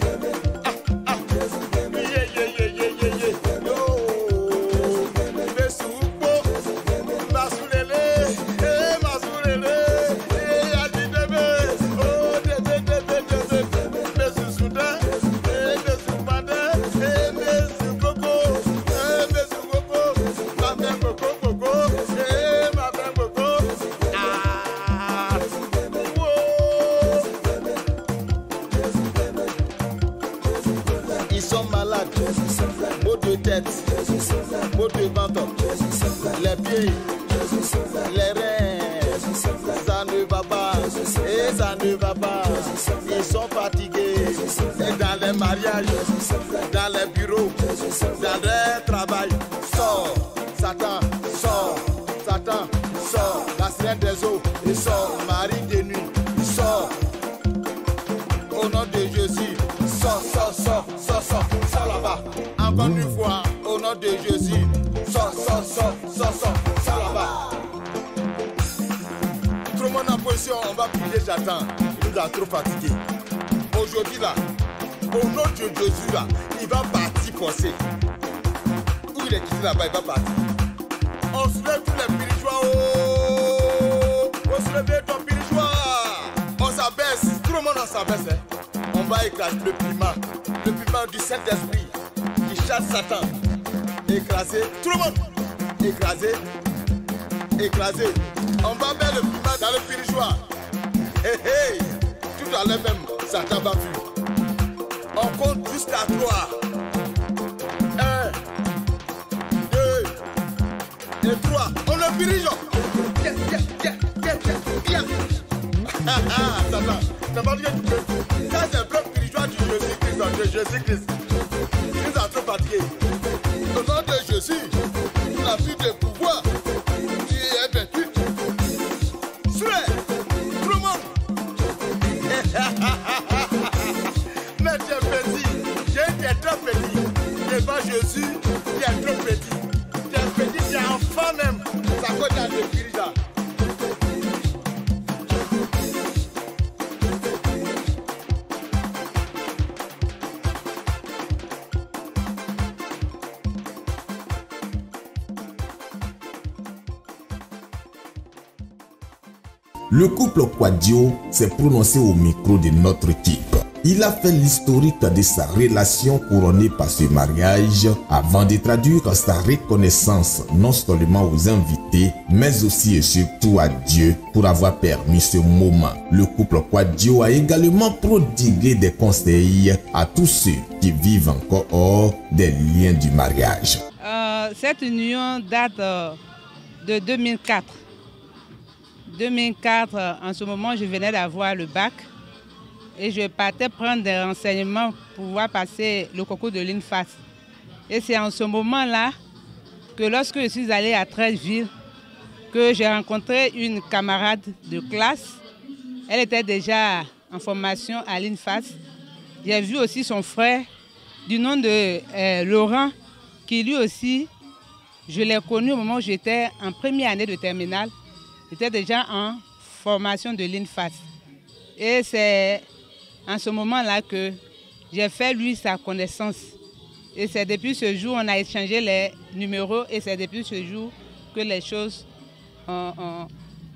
Maux de tête, maux de ventre, les pieds, les reins, ça ne va pas, et ça ne va pas, ils sont fatigués, et dans les mariages, dans les bureaux, dans les travail, sort, Satan, sort, Satan, sort, la sirène des eaux, il sort, Marie de nuit, il sort, au nom de Jésus, sort, sort, sort, sort, sort, sort là-bas. Encore une fois, au nom de Jésus, sort, sort, sort, sort, sort, sort là-bas.
Tout le monde en position, on va prier, j'attends. Il nous a trop fatigués. Aujourd'hui là, au nom de Jésus là, il va partir forcer. Où il est quitté là-bas, il va partir. On se lève tous les villageois. Oh, on se lève ton villageois. On s'abaisse, tout le monde on s'abaisse. Hein. On va écraser le piment, le piment du Saint-Esprit qui chasse Satan. Écraser, tout le monde. Écraser, écraser. On va mettre le piment dans le villageois. Hey, hey. Tout à l'heure même, Satan va fuir. On compte jusqu'à trois. Un, deux et trois. On le dirige. Yes, yes, yes, yes, yes, yes. Ah ah, Satan. Ça va dire que ça c'est le bloc villageois du Jésus-Christ, de Jésus-Christ. Il nous a trop fatigués. Au nom de Jésus, la vie de pouvoir, qui est vaincu. Souhait, tout le monde. Mais tu es petit, j'ai été trop petit. Devant Jésus, tu es trop petit. Tu es petit, tu es enfant même. Ça côté à le dirigeant.
Le couple Quadio s'est prononcé au micro de notre équipe. Il a fait l'historique de sa relation couronnée par ce mariage avant de traduire sa reconnaissance non seulement aux invités, mais aussi et surtout à Dieu pour avoir permis ce moment. Le couple Quadio a également prodigué des conseils à tous ceux qui vivent encore hors des liens du mariage.
Euh, cette union date euh, de deux mille quatre. deux mille quatre, en ce moment, je venais d'avoir le bac et je partais prendre des renseignements pour pouvoir passer le concours de l'I N F A S. Et c'est en ce moment-là que lorsque je suis allée à Treichville, que j'ai rencontré une camarade de classe. Elle était déjà en formation à l'I N F A S. J'ai vu aussi son frère du nom de euh, Laurent, qui lui aussi, je l'ai connu au moment où j'étais en première année de terminale. J'étais déjà en formation de l'I N F A S. Et c'est en ce moment-là que j'ai fait lui sa connaissance. Et c'est depuis ce jour qu'on a échangé les numéro et c'est depuis ce jour que les choses, euh, euh,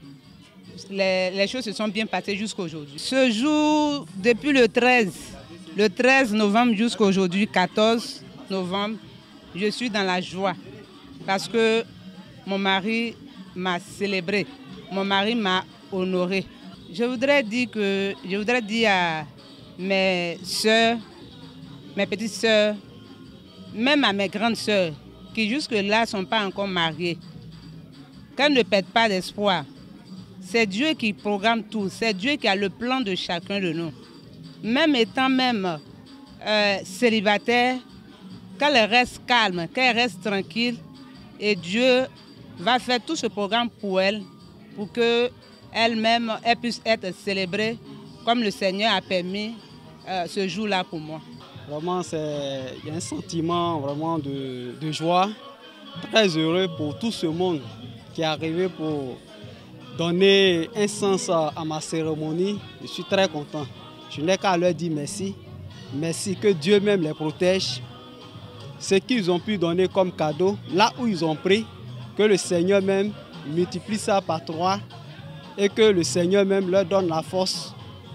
les, les choses se sont bien passées jusqu'à aujourd'hui. Ce jour, depuis le treize, le treize novembre jusqu'à aujourd'hui, quatorze novembre, je suis dans la joie parce que mon mari m'a célébré, mon mari m'a honoré. Je voudrais dire que, je voudrais dire à mes soeurs, mes petites soeurs, même à mes grandes soeurs, qui jusque-là ne sont pas encore mariées, qu'elles ne perdent pas d'espoir. C'est Dieu qui programme tout, c'est Dieu qui a le plan de chacun de nous. Même étant même euh, célibataire, qu'elle reste calme, qu'elle reste tranquille, et Dieu va faire tout ce programme pour elle, pour qu'elle-même elle puisse être célébrée comme le Seigneur a permis euh, ce jour-là pour moi.
Vraiment, c'est un sentiment vraiment de, de joie, très heureux pour tout ce monde qui est arrivé pour donner un sens à, à ma cérémonie. Je suis très content. Je n'ai qu'à leur dire merci. Merci, que Dieu même les protège. Ce qu'ils ont pu donner comme cadeau, là où ils ont pris, que le Seigneur même multiplie ça par trois et que le Seigneur même leur donne la force.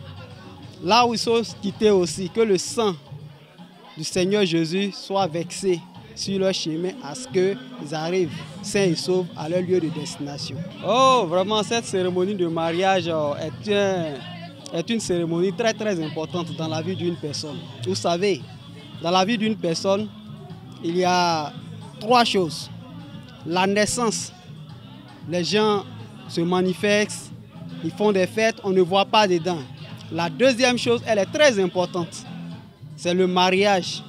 Là où ils sont quittés aussi, que le sang du Seigneur Jésus soit vexé sur leur chemin à ce qu'ils arrivent sains et saufs à leur lieu de destination. Oh, vraiment, cette cérémonie de mariage est, un, est une cérémonie très très importante dans la vie d'une personne. Vous savez, dans la vie d'une personne, il y a trois choses. La naissance, les gens se manifestent, ils font des fêtes, on ne voit pas dedans. La deuxième chose, elle est très importante, c'est le mariage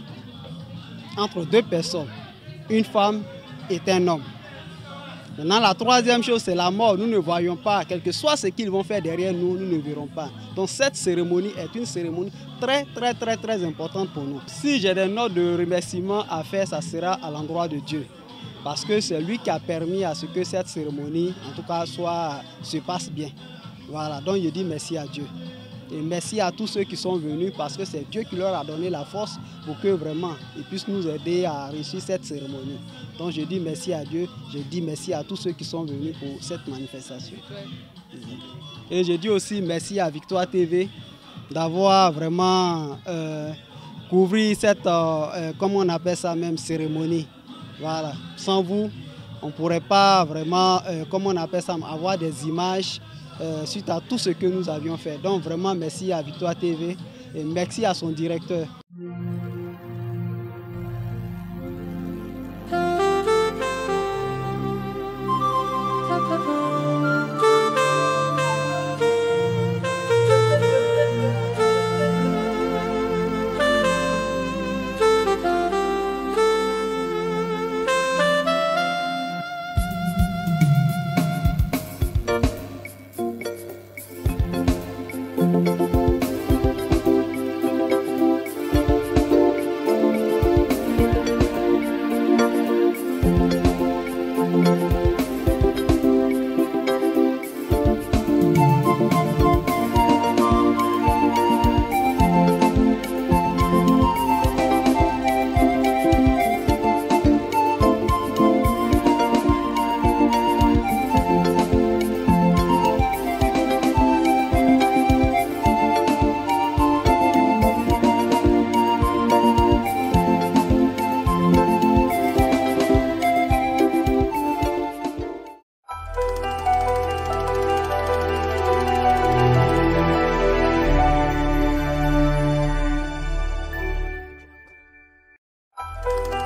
entre deux personnes, une femme et un homme. Maintenant, la troisième chose, c'est la mort. Nous ne voyons pas, quel que soit ce qu'ils vont faire derrière nous, nous ne verrons pas. Donc cette cérémonie est une cérémonie très, très, très, très importante pour nous. Si j'ai des notes de remerciement à faire, ça sera à l'endroit de Dieu. Parce que c'est lui qui a permis à ce que cette cérémonie, en tout cas, soit, se passe bien. Voilà, donc je dis merci à Dieu. Et merci à tous ceux qui sont venus parce que c'est Dieu qui leur a donné la force pour que vraiment ils puissent nous aider à réussir cette cérémonie. Donc je dis merci à Dieu, je dis merci à tous ceux qui sont venus pour cette manifestation. Et je dis aussi merci à Victoire T V d'avoir vraiment euh, couvert cette, euh, euh, comment on appelle ça même, cérémonie. Voilà. Sans vous, on ne pourrait pas vraiment, euh, comment on appelle ça, avoir des images Euh, suite à tout ce que nous avions fait. Donc vraiment merci à Victoire T V et merci à son directeur.
Thank you.